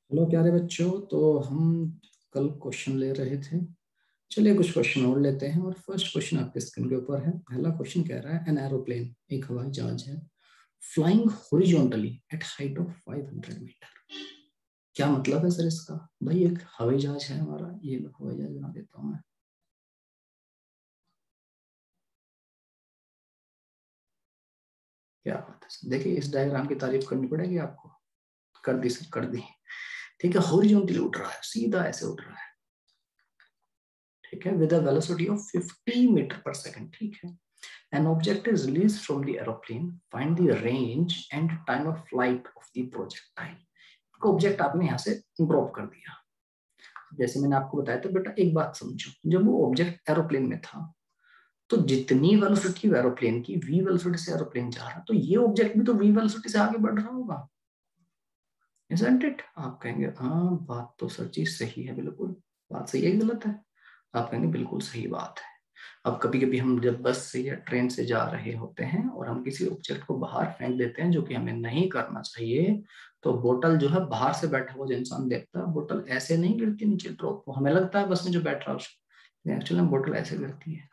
Hello प्यारे बच्चों। तो हम कल क्वेश्चन ले रहे थे। चलिए कुछ क्वेश्चन और लेते हैं। और फर्स्ट क्वेश्चन आपके स्क्रीन के ऊपर है। पहला क्वेश्चन कह रहा है एन एरोप्लेन, एक हवाई जहाज है, flying horizontally at height of 500 metre. क्या मतलब है सर इसका? भाई एक हवाई जहाज है हमारा, ये लो हवाई जहाज बना देता हूँ मैं। क्या बात है, देखिए इस डायग्राम की तारीफ करनी पड़ेगी आपको। कर दी सर, कर दी। ठीक है, हॉरिजॉन्टली उड़ रहा है, सीधा ऐसे उड़ रहा है। ठीक है, with a velocity of 50 metre per second. ठीक है, an object is released from the aeroplane, find the range and time of flight of the projectile। को ऑब्जेक्ट आपने यहाँ से ड्रॉप कर दिया। जैसे मैंने आपको बताया था बेटा, एक बात समझो, जब वो ऑब्जेक्ट एरोप्लेन में था तो जितनी वेलोसिटी एरोप्लेन की, वी वेलोसिटी से एरोप्लेन जा रहा, तो ये ऑब्जेक्ट भी तो वी वेलोसिटी से आगे बढ़ रहा होगा। Isn't it? आप कहेंगे हाँ बात तो सर जी सही है, बिल्कुल बात सही है, गलत है? आप कहेंगे बिल्कुल सही बात है। अब कभी कभी हम जब बस से या ट्रेन से जा रहे होते हैं और हम किसी ऑब्जेक्ट को बाहर फेंक देते हैं, जो कि हमें नहीं करना चाहिए, तो बोतल जो है बाहर से बैठा हुआ जो इंसान देखता है, बोतल ऐसे नहीं गिरती नीचे ड्रॉप, वो हमें लगता है बस में जो बैठ रहा है, एक्चुअली बोतल ऐसे गिरती है।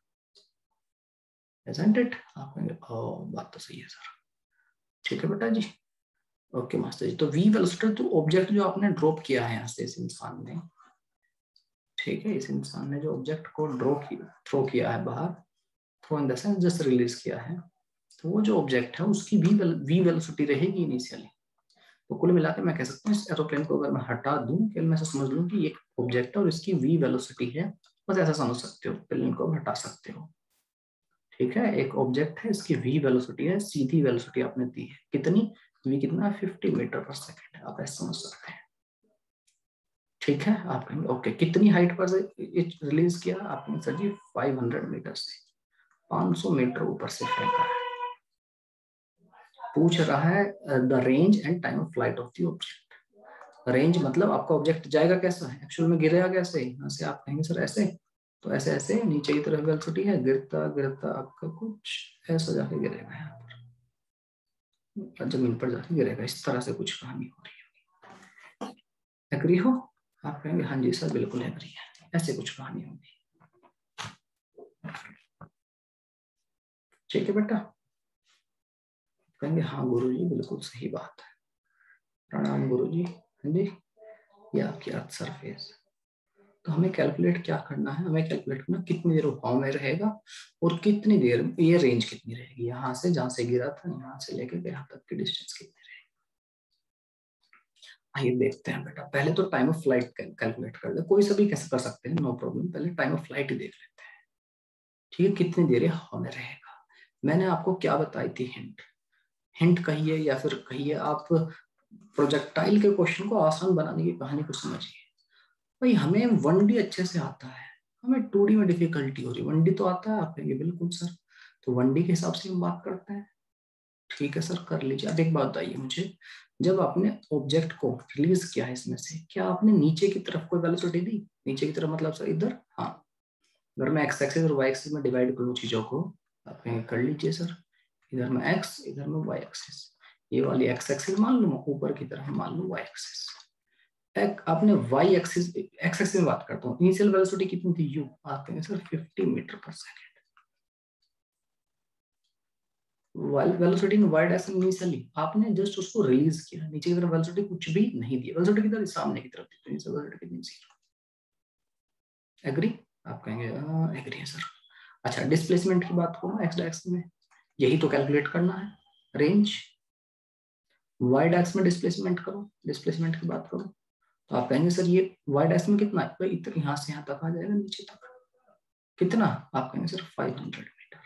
Isn't it? आप कहेंगे ओ बात तो सही है सर। ठीक है बेटा जी। ओके मास्टर जी, तो वी वेलोसिटी तो ऑब्जेक्ट जो आपने ड्रॉप किया है यहाँ से इस इंसान ने। ठीक है, इस इंसान ने जो ऑब्जेक्ट को थ्रो किया है बाहर, throw in the sense just release किया है, तो वो जो ऑब्जेक्ट है उसकी भी वी वेलोसिटी रहेगी इनिशियली। तो कुल मिलाकर मैं कह सकता हूँ इस एरोप्लेन को अगर मैं हटा दूं, केवल मैं ऐसा समझ लूं कि एक ऑब्जेक्ट है और इसकी वी वेलोसिटी है, बस ऐसा समझ सकते हो, प्लेन को हटा सकते हो। ठीक है, एक ऑब्जेक्ट है, इसकी वी वेलोसिटी है, सीधी वेलोसिटी आपने दी है कितनी, वी कितना, 50 मीटर पर सेकेंड, आप ऐसा समझ सकते हैं। ठीक है, आप कहेंगे ओके कितनी हाइट पर से रिलीज किया, आपने सर जी 500 मीटर से, 500 मीटर ऊपर से फेंका है। पूछ रहा है the range and time of flight of the object. Range मतलब आपका ऑब्जेक्ट जाएगा कैसा है, एक्चुअल में गिरेगा कैसे, यहाँ से आप कहेंगे सर ऐसे, तो ऐसे ऐसे नीचे की तरफ वेलोसिटी है, गिरता गिरता आपका कुछ ऐसा जाके गिरेगा, यहाँ पर जमीन पर जाके गिरेगा, इस तरह से कुछ कहानी हो रही है। एग्री हो? आप कहेंगे हाँ जी सर बिल्कुल एग्री है, ऐसे कुछ कहानी होगी। ठीक है बेटा, कहेंगे हाँ गुरु जी बिल्कुल सही बात है, प्रणाम गुरु जी। हाँ जी, ये आपकी अर्थ सरफेस। तो हमें कैलकुलेट क्या करना है, हमें कैलकुलेट करना कितनी देर हवा में रहेगा और कितनी देर ये रेंज कितनी रहेगी, यहाँ से जहां से गिरा था यहाँ से लेकर यहाँ तक की डिस्टेंस कितनी रहेगी। आइए देखते हैं बेटा, पहले तो टाइम ऑफ फ्लाइट कैलकुलेट कर ले, कोई सा भी कैसे कर सकते हैं, नो प्रॉब्लम। पहले टाइम ऑफ फ्लाइट ही देख लेते हैं। ठीक है, कितनी देर हवा में रहेगा। मैंने आपको क्या बताई थी, हिंट, हिंट कहिए या फिर कहिए आप, प्रोजेक्टाइल के क्वेश्चन को आसान बनाने की कहानी को समझिए। भाई हमें 1D अच्छे से आता है, हमें 2D में डिफिकल्टी हो रही है, 1D तो आता है, आप कहेंगे बिल्कुल सर, तो 1D के हिसाब से हम बात करते हैं। ठीक है सर, कर लीजिए। अब एक बात बताइए मुझे, जब आपने ऑब्जेक्ट को रिलीज किया है इसमें से, क्या आपने नीचे की तरफ कोई वेलोसिटी दी? नीचे की तरफ मतलब सर इधर, हाँ। अगर मैं एक्स एक्सिस और वाई एक्सिस में डिवाइड करूँ चीजों को, आप कहेंगे कर लीजिए सर, इधर में एक्स इधर में वाई एक्सिस, ये वाली एक्स एक्सिस मान लूँ, ऊपर की तरफ मान लूँ वाई एक्सिस। आपने वाई एक्सिस, एक्स एक्सिस में बात करता हूँ, इनिशियल वेलोसिटी कितनी थी यू, आप कहेंगे sir 50 metre per second. Velocity in y direction initially आपने जस्ट उसको रिलीज किया, नीचे की तरफ वेलोसिटी कुछ भी नहीं दी, वेलोसिटी की तरफ सामने की तरफ थी, तो इनिशियल वेलोसिटी कितनी, जीरो। एग्री? आप कहेंगे एग्री है सर। अच्छा, डिस्प्लेसमेंट की बात करूँ एक्स डायरेक्शन में, यही तो कैलकुलेट करना है, रेंज। वाई डायरेक्शन में डिस्प्लेसमेंट करो, डिस्प्लेसमेंट की बात करो, तो आप कहेंगे सर ये वाई डायरेक्शन में कितना है, यहाँ से यहाँ तक आ जाएगा, नीचे तक कितना, आप कहेंगे सर 500 मीटर।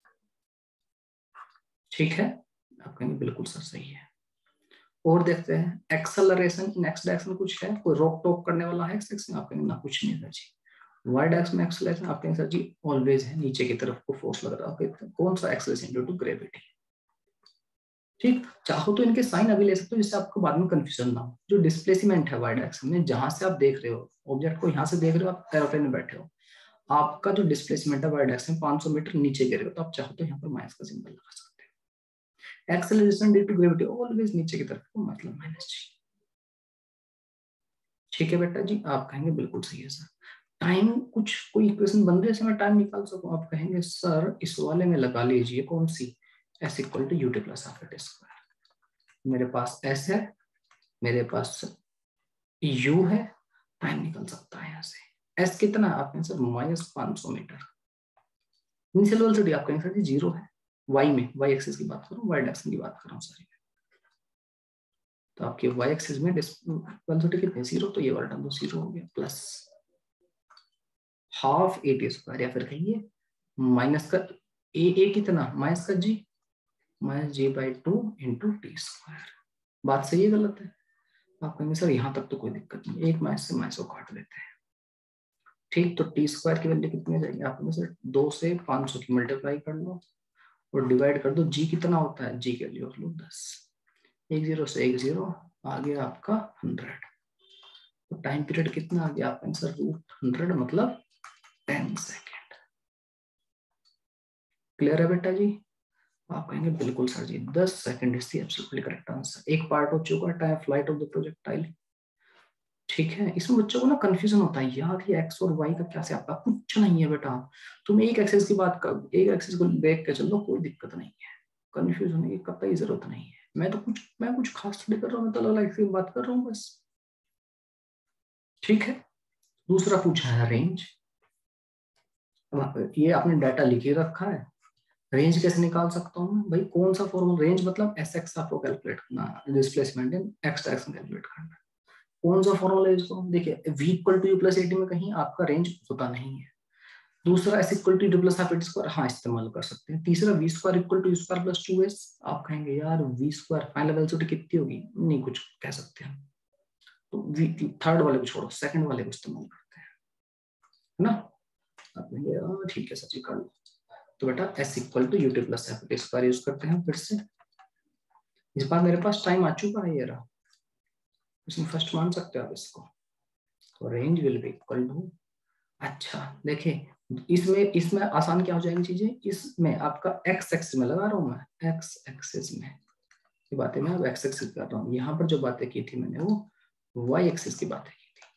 ठीक है, आप कहेंगे बिल्कुल सर सही है। और देखते हैं एक्सेलरेशन इन एक्स डायरेक्शन कुछ है, कोई रोक टोक करने वाला है एक्स डायरेक्शन, आप कहेंगे ना कुछ नहीं है जी। वाई डायरेक्शन में एक्सेलरेशन आप कहेंगे सर जी ऑलवेज है, नीचे की तरफ को फोर्स लग रहा है, कौन सा एक्सेलरेशन, ड्यू टू ग्रेविटी। ठीक, चाहो तो इनके साइन अभी ले सकते हो जिससे आपको बाद में कंफ्यूजन ना हो। जो डिस्प्लेसमेंट है वाई डायरेक्शन में, जहां से आप देख रहे हो ऑब्जेक्ट को, यहाँ से देख रहे हो आप एरोप्लेन में बैठे हो, आपका जो डिस्प्लेसमेंट है वाई डायरेक्शन 500 मीटर नीचे गिरेगा, तो आप चाहो तो यहाँ पर माइनस का सिंबल लगा सकते हो। Acceleration due to gravity always नीचे की तरफ को, मतलब माइनस। ठीक है बेटा जी, आप कहेंगे बिल्कुल सही है सर। टाइम कुछ कोई इक्वेशन बन रही है मैं टाइम निकाल सकूं, आप कहेंगे सर इस वाले में लगा लीजिए कौन सी, s equal to UT plus half at square. मेरे पास एस है, मेरे पास यू है, टाइम निकल सकता है यहाँ से। एस कितना, आप कहेंगे सर -500 मीटर। इनिशियल वेलोसिटी आप कहेंगे सर जी 0 है, वाई में, वाई एक्सिस की बात करूं, वाई डायरेक्शन की बात कर रहा हूँ सर। तो आपके वाई एक्सिस में वेलोसिटी कितनी 0, तो ये वाला टर्म तो 0 हो गया, plus half a t square, या फिर कहिए माइनस का ए कितना, माइनस का जी, -g/2 इंटू टी स्क्वायर। बात सही है गलत है? आप कहेंगे सर यहाँ तक तो कोई दिक्कत नहीं, एक माइनस से माइनस को काट देते हैं। ठीक, तो टी स्क्वायर की वैल्यू कितनी हो जाएगी, आप कहेंगे सर 2 से 500 की मल्टीप्लाई कर लो और डिवाइड कर दो, जी कितना होता है, जी के लिए लो 10, 1 0 से 1 0 आ गया आपका 100। तो टाइम पीरियड कितना आ गया आपका आंसर, √100 मतलब 10 सेकेंड। क्लियर है बेटा जी? आप कहेंगे बिल्कुल सर जी, 10 second is the absolutely correct answer. एक पार्ट हो चुका है, time flight of the projectile. ठीक है, इसमें बच्चों को ना कंफ्यूजन होता है यार, ये एक्स और वाई का क्या से आपका, कुछ नहीं है बेटा। तुम एक एक्सिस की बात कर, एक एक्सिस को देख के चलो, कोई दिक्कत नहीं है, कंफ्यूज होने की कतई जरूरत नहीं है। मैं कुछ खास स्टडी कर रहा हूँ, मैं तो अलग की बात कर रहा हूँ बस। ठीक है, दूसरा पूछा है रेंज। ये आपने डाटा लिखे रखा है, रेंज कैसे निकाल सकता हूँ मैं भाई, कौन सा फॉर्मूला, रेंज मतलब एस एक्स आपको कैलकुलेट करना, displacement in x direction calculate करना। कौन सा फॉर्मूला है इसको, देखिए v equal to u plus a t में कहीं आपका रेंज होता नहीं है। दूसरा s equal to d plus half a t square, हाँ इस्तेमाल कर सकते हैं। तीसरा v square equal to u square plus 2s। आप कहेंगे यार वी स्क्वायर फाइनल वेलोसिटी कितनी होगी, नहीं कुछ कह सकते हैं, तो वी थर्ड वाले को छोड़ो, सेकंड वाले को इस्तेमाल करते हैं, है ना। आप कहेंगे ठीक है सर जी कर लो। तो बेटा s equal to UT plus half a t square use करते हैं फिर से। इस बार मेरे पास टाइम आ चुका है, ये रहा, इसमें फर्स्ट मान सकते हो आप इसको। तो range will be equal to, अच्छा देखिए इसमें इसमें आसान क्या हो जाएगी चीजें, इसमें आपका एक्स एक्सिस में लगा रहा हूं मैं, एक्स एक्सिस में ये बातें मैं अब एक्स एक्सिस कर रहा हूँ, यहाँ पर जो बातें की थी मैंने वो वाई एक्सिस की बातें की थी।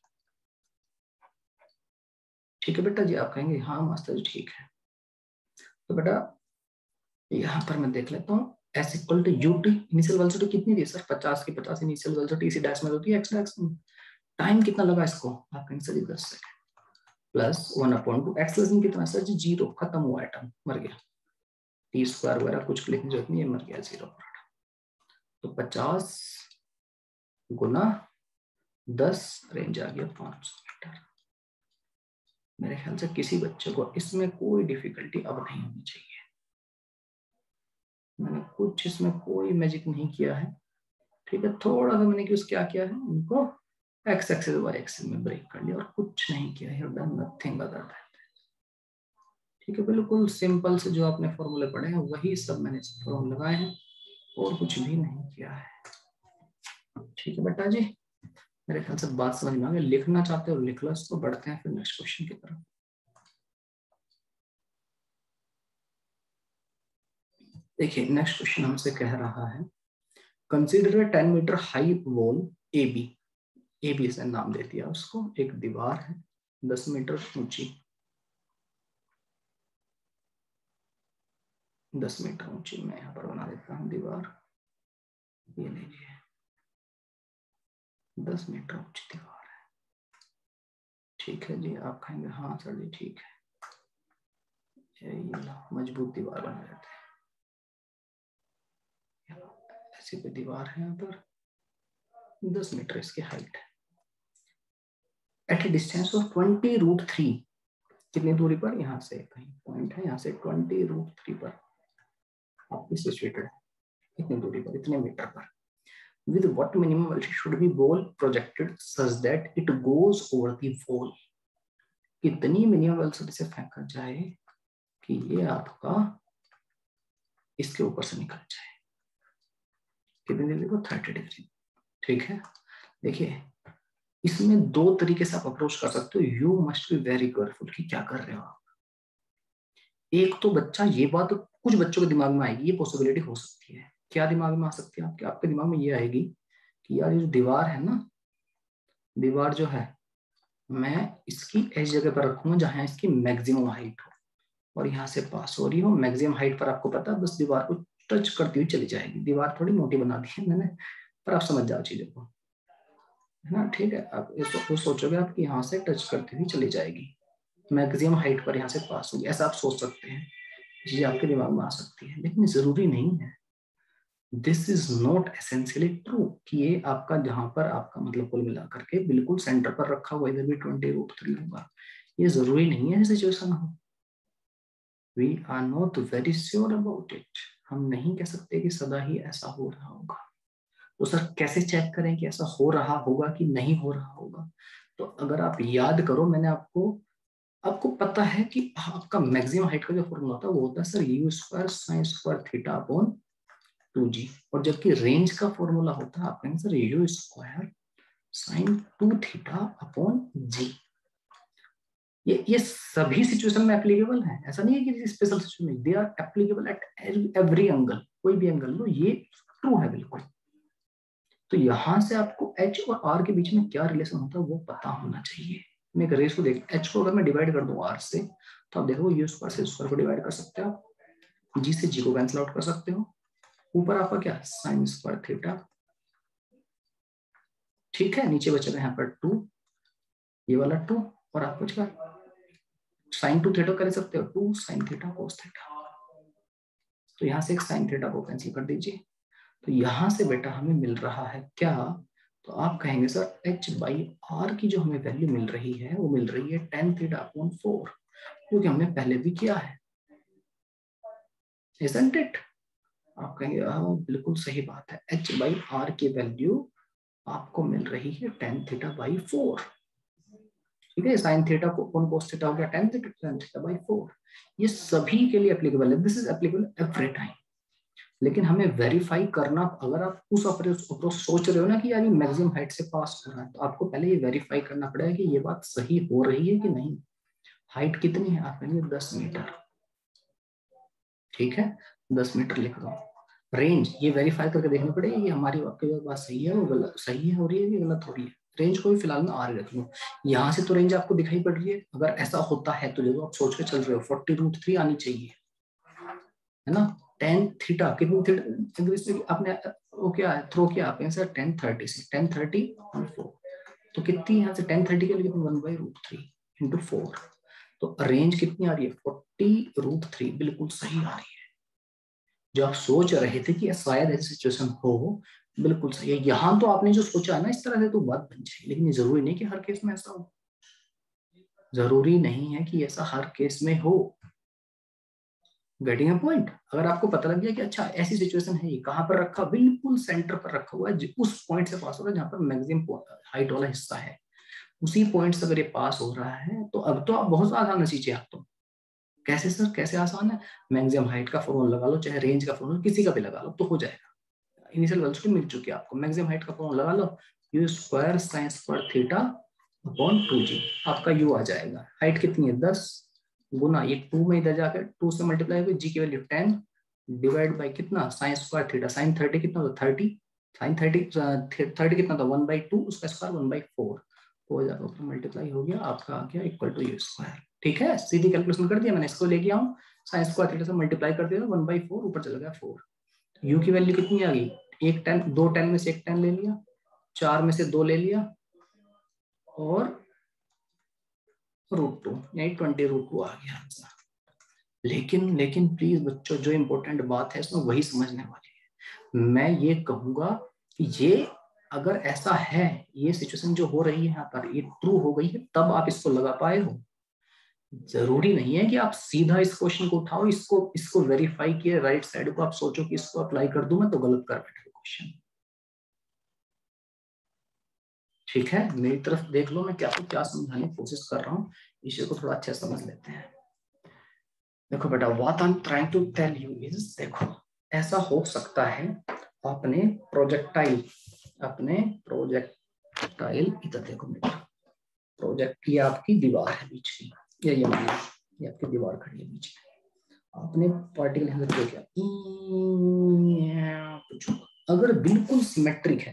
ठीक है बेटा जी, आप कहेंगे हाँ मास्टर जी ठीक है। तो बेटा यहाँ पर मैं देख लेता हूँ, s equal to u t, initial velocity कितनी थी सर, 50 की 50 इनिशियल वेलोसिटी, इसी डैश में होती है एक्स डैश में। टाइम कितना लगा इसको, आप कहेंगे सर 10 सेकंड, प्लस 1/2 एक्सेलरेशन कितना सर जी 0, खत्म हुआ एटम, मर गया। टी स्क्वायर वगैरह कुछ लिखने की जरूरत नहीं है, मर गया 0 पर। तो 50 गुना 10, रेंज आ गया 500 मीटर। मेरे ख्याल से किसी बच्चे को इसमें कोई डिफिकल्टी अब नहीं होनी चाहिए, मैंने कुछ इसमें कोई मैजिक नहीं किया है। ठीक है, थोड़ा सा मैंने क्या किया है, उनको एक्स एक्सिस वाई एक्सिस में ब्रेक कर लिया और कुछ नहीं किया है, डन नथिंग बट दैट। ठीक है, बिल्कुल सिंपल से जो आपने फॉर्मूले पढ़े हैं वही सब मैंने फॉर्मूले लगाए हैं और कुछ भी नहीं किया है। ठीक है बेटा जी, मेरे ख्याल से बात समझ में आ गई, लिखना चाहते हो लिख लो इसको, बढ़ते हैं फिर नेक्स्ट क्वेश्चन की तरफ। देखिए नेक्स्ट क्वेश्चन हमसे कह रहा है, consider 10 metre high wall a b, a b से नाम दे दिया उसको, एक दीवार है 10 मीटर ऊंची, 10 मीटर ऊंची, मैं यहाँ पर बना देता हूँ दीवार, ये लीजिए 10 मीटर ऊंची दीवार है। ठीक है जी, आप कहेंगे हाँ सर जी ठीक है, मजबूत दीवार बना देते हैं। ऐसी कोई दीवार है यहाँ पर, 10 मीटर इसकी हाइट है, एट ए डिस्टेंस ऑफ 20√3, कितनी दूरी पर, यहाँ से कहीं पॉइंट है, यहाँ से 20√3 पर आपकी सिचुएटेड है, इतनी दूरी पर, इतने मीटर पर। With what minimum velocity should be ball projected such that it goes over the wall? कितनी मिनिमम वेलोसिटी से फेंका जाए कि ये आपका इसके ऊपर से निकल जाए, कितनी डिग्री को, 30 डिग्री। ठीक है, देखिए इसमें दो तरीके से आप अप्रोच कर सकते हो, you must be very careful कि क्या कर रहे हो आप। एक तो बच्चा, ये बात कुछ बच्चों के दिमाग में आएगी, ये पॉसिबिलिटी हो सकती है, क्या दिमाग में आ सकती है आपके दिमाग में ये आएगी कि यार ये जो दीवार है ना, दीवार जो है मैं इसकी ऐसी जगह पर रखूंगा जहां इसकी मैक्सिमम हाइट हो और यहाँ से पास हो रही हो। मैक्सिमम हाइट पर आपको पता है बस दीवार को टच करती हुई चली जाएगी। दीवार थोड़ी मोटी बना दी है मैंने, पर आप समझ जाओ चीजों को, है ना। ठीक है, आप इसको सोचोगे आप यहाँ से टच करती हुई चली जाएगी, मैक्सिमम हाइट पर यहाँ से पास होगी, ऐसा आप सोच सकते हैं। चीजें आपके दिमाग में आ सकती है, लेकिन जरूरी नहीं है। This is not essentially true कि ये आपका जहां पर आपका मतलब कुल मिलाकर के बिल्कुल सेंटर पर रखा हुआ इधर भी 20√3 होगा, ये जरूरी नहीं है सिचुएशन हो। We are not very sure about it. हम नहीं कह सकते कि सदा ही ऐसा हो रहा होगा। तो सर कैसे चेक करें कि ऐसा हो रहा होगा कि नहीं हो रहा होगा? तो अगर आप याद करो, मैंने आपको पता है कि आपका मैक्सिमम हाइट का जो फॉर्मूला होता है वो होता है sir u² sin² theta upon 2g, और जबकि रेंज का फॉर्मूला होता है आपका sir u² sin 2 theta upon g। ये सभी सिचुएशन में एप्लीकेबल है, ऐसा नहीं है कि स्पेशल सिचुएशन में, they are applicable at every angle, कोई भी एंगल लो, ये ट्रू है बिल्कुल। तो यहां से आपको h और r के बीच में क्या रिलेशन होता है वो पता होना चाहिए। मैं एक रेशो देख, h को अगर मैं डिवाइड कर दूं r से, तो आप देखो u² से स्क्वायर को डिवाइड कर सकते हो, g से g को कैंसिल आउट कर सकते हो, ऊपर आपका क्या sin² थीटा, ठीक है, नीचे बचेगा यहाँ पर 2, ये वाला 2, और आप बचेगा sin 2 थीटा कर सकते हो, 2 sin थीटा cos थीटा। तो यहाँ से एक sin थीटा को कैंसिल कर दीजिए, तो यहां से बेटा हमें मिल रहा है क्या? तो आप कहेंगे सर h/r की जो हमें वैल्यू मिल रही है वो मिल रही है tan थीटा अपॉन 4, क्योंकि हमने पहले भी किया है, isn't it? आप कहेंगे बिल्कुल सही बात है, h/r की वैल्यू आपको मिल रही है tan थीटा/4, ठीक है। sin थीटा को कौन cos थीटा हो गया tan थीटा/4, ये सभी के लिए एप्लीकेबल है, this is applicable every time. लेकिन हमें वेरीफाई करना, अगर आप उस अप्रोच सोच रहे हो ना कि यार ये मैक्सिमम हाइट से पास हो रहा है, तो आपको पहले ये वेरीफाई करना पड़ेगा कि ये बात सही हो रही है कि नहीं। हाइट कितनी है? आप कहेंगे 10 मीटर, ठीक है, 10 मीटर लिख दो। रेंज ये वेरीफाई करके देखना पड़ेगा कि हमारी आपकी बात सही है, वो गलत सही है हो रही है कि गलत हो रही है। रेंज को भी फिलहाल में आर रख लो, यहाँ से तो रेंज आपको दिखाई पड़ रही है। अगर ऐसा होता है तो जो आप सोच के चल रहे हो 40√3 आनी चाहिए, है ना। tan थीटा कितनी थीटा आपने वो क्या थ्रो किया आप आंसर 1030 से 1030/4, तो कितनी यहाँ से 1030 के लिए कितनी 1/√3 इंटू 4, तो रेंज कितनी आ रही है 40√3, बिल्कुल सही आ रही है। जो आप सोच रहे थे कि शायद ऐसी सिचुएशन हो, बिल्कुल सही है। यहाँ तो आपने जो सोचा है ना इस तरह से तो बात बन जाएगी, लेकिन ये जरूरी नहीं कि हर केस में ऐसा हो, जरूरी नहीं है कि ऐसा हर केस में हो। Getting a point? अगर आपको पता लग गया कि अच्छा ऐसी सिचुएशन है, ये कहां पर रखा, बिल्कुल सेंटर पर रखा हुआ है, उस पॉइंट से पास हो रहा है जहां पर मैक्सिमम हाइट वाला हिस्सा है, उसी पॉइंट से अगर ये पास हो रहा है, तो अब तो आप बहुत आसान है चीजें। आप तो कैसे सर, कैसे आसान है? मैक्सिमम हाइट का फॉर्मूला लगा लो, चाहे रेंज का फॉर्मूला किसी का भी लगा लो, तो हो जाएगा। इनिशियल वैल्यूज तो मिल चुकी है आपको, मैक्सिमम हाइट का फॉर्मूला लगा लो, u² sin² theta upon 2g, आपका u आ जाएगा। हाइट कितनी है 10 गुना ये 2 में इधर जाकर 2 से मल्टीप्लाई हुई, जी की वैल्यू 10 डिवाइड बाई कितना sin² थीटा, sin 30 कितना होता 30, sin 30 कितना था 1/2, उसका स्क्वायर 1/4 हो जाएगा, तो मल्टीप्लाई हो गया, आपका आ गया इक्वल टू u²। ठीक है, सीधी कैलकुलेशन कर दिया मैंने, इसको ले गया हूँ sin² थीटा से मल्टीप्लाई कर दिया 1/4, ऊपर चला गया 4। u की वैल्यू कितनी आ गई, एक 10, 2 10 में से एक 10 ले लिया, 4 में से 2 ले लिया, और √2 यानी 20√2 आ गया आंसर। लेकिन प्लीज बच्चों, जो इंपॉर्टेंट बात है इसमें वही समझने वाली है। मैं ये कहूंगा कि ये अगर ऐसा है, ये सिचुएशन जो हो रही है यहाँ पर ये ट्रू हो गई है, तब आप इसको लगा पाए हो। जरूरी नहीं है कि आप सीधा इस क्वेश्चन को उठाओ, इसको वेरीफाई किए राइट साइड को, आप सोचो कि इसको अप्लाई कर दूं मैं तो गलत कर बैठे क्वेश्चन। ठीक है, मेरी तरफ देख लो, मैं क्या समझाने की कोशिश कर रहा हूँ, इसे को थोड़ा अच्छा समझ लेते हैं। देखो बेटा, what I am trying to tell you is, देखो ऐसा हो सकता है अपने प्रोजेक्टाइल इधर देखो बेटा, प्रोजेक्ट ये आपकी दीवार है बीच की, ये मान लो ये आपकी दीवार खड़ी है बीच में, आपने पार्टिकल यहाँ से किया, अगर बिल्कुल सिमेट्रिक है,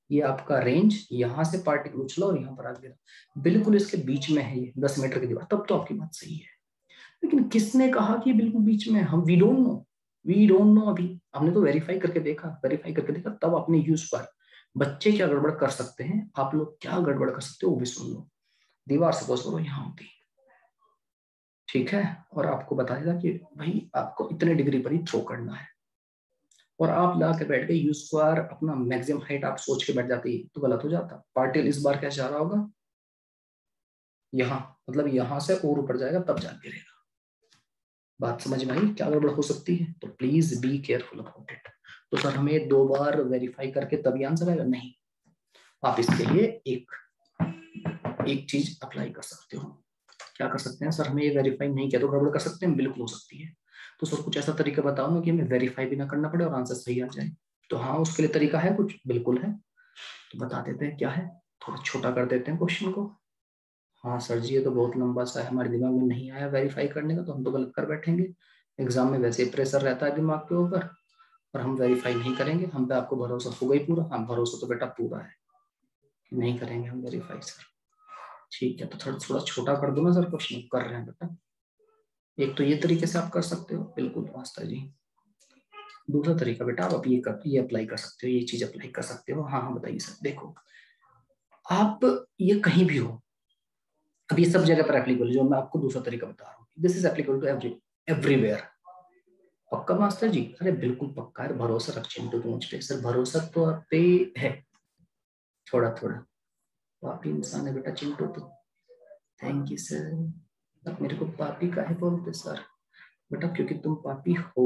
ये आपका रेंज, यहाँ से पार्टिकल उछला और यहाँ पर आ गिरा, बिल्कुल इसके बीच में है ये 10 मीटर की दीवार, तब तो आपकी बात सही है। लेकिन किसने कहा कि बिल्कुल बीच में? हम वी डोंट नो अभी, हमने तो वेरीफाई करके देखा, तब आपने यूज पर। बच्चे क्या गड़बड़ कर सकते हैं, आप लोग क्या गड़बड़ कर सकते हो वो भी सुन लो। दीवार सपोज करो यहाँ होती, ठीक है, और आपको बताया था कि भाई आपको इतने डिग्री पर ही थ्रो करना है, और आप ला के बैठ गए यू स्क्वायर, अपना मैक्सिमम हाइट आप सोच के बैठ जाती, तो गलत हो जाता। पार्टिकल इस बार क्या चाह रहा होगा, यहाँ, मतलब यहाँ से और ऊपर जाएगा तब जा गिरेगा। बात समझ में आई क्या गड़बड़ हो सकती है? तो please be careful about it. तो सर हमें 2 बार वेरीफाई करके तभी आंसर आएगा? नहीं, आप इसके लिए एक चीज अप्लाई कर सकते हो। क्या कर सकते हैं? सर हमें ये वेरीफाई नहीं किया तो गड़बड़ कर सकते हैं? बिल्कुल हो सकती है। तो सर कुछ ऐसा तरीका बताओ ना कि हमें वेरीफाई भी ना करना पड़े और आंसर सही आ जाए। तो हाँ, उसके लिए तरीका है कुछ, बिल्कुल है, तो बता देते हैं क्या है। थोड़ा छोटा कर देते हैं क्वेश्चन को। हाँ सर जी, ये तो बहुत लंबा सा है, हमारे दिमाग में नहीं आया वेरीफाई करने का, तो हम तो गलत कर बैठेंगे। एग्जाम में वैसे ही प्रेशर रहता है दिमाग के ऊपर, और हम वेरीफाई नहीं करेंगे। हम पे आपको भरोसा होगा ही पूरा? हाँ, भरोसा तो बेटा पूरा है, नहीं करेंगे हम वेरीफाई सर। ठीक है, तो थोड़ा थोड़ा छोटा कर दो ना सर क्वेश्चन, कर रहे हैं बेटा। एक तो ये तरीके से आप कर सकते हो, बिल्कुल वास्ता जी। दूसरा तरीका बेटा, आप ये अप्लाई कर सकते हो, ये चीज अप्लाई कर सकते हो। हाँ हाँ बताइए सर। देखो, आप ये कहीं भी हो, अब ये सब जगह पर एप्लीकेबल, जो मैं आपको दूसरा तरीका बता रहा हूँ, this is applicable to everywhere. पक्का मास्टर जी? अरे बिल्कुल पक्का है, भरोसा रख चिंटू तो मुझ पे। सर भरोसा तो आप पे है, थोड़ा थोड़ा, पापी इंसान है बेटा चिंटू तो। Thank you sir. आप मेरे को पापी काहे बोलते सर? बेटा क्योंकि तुम पापी हो।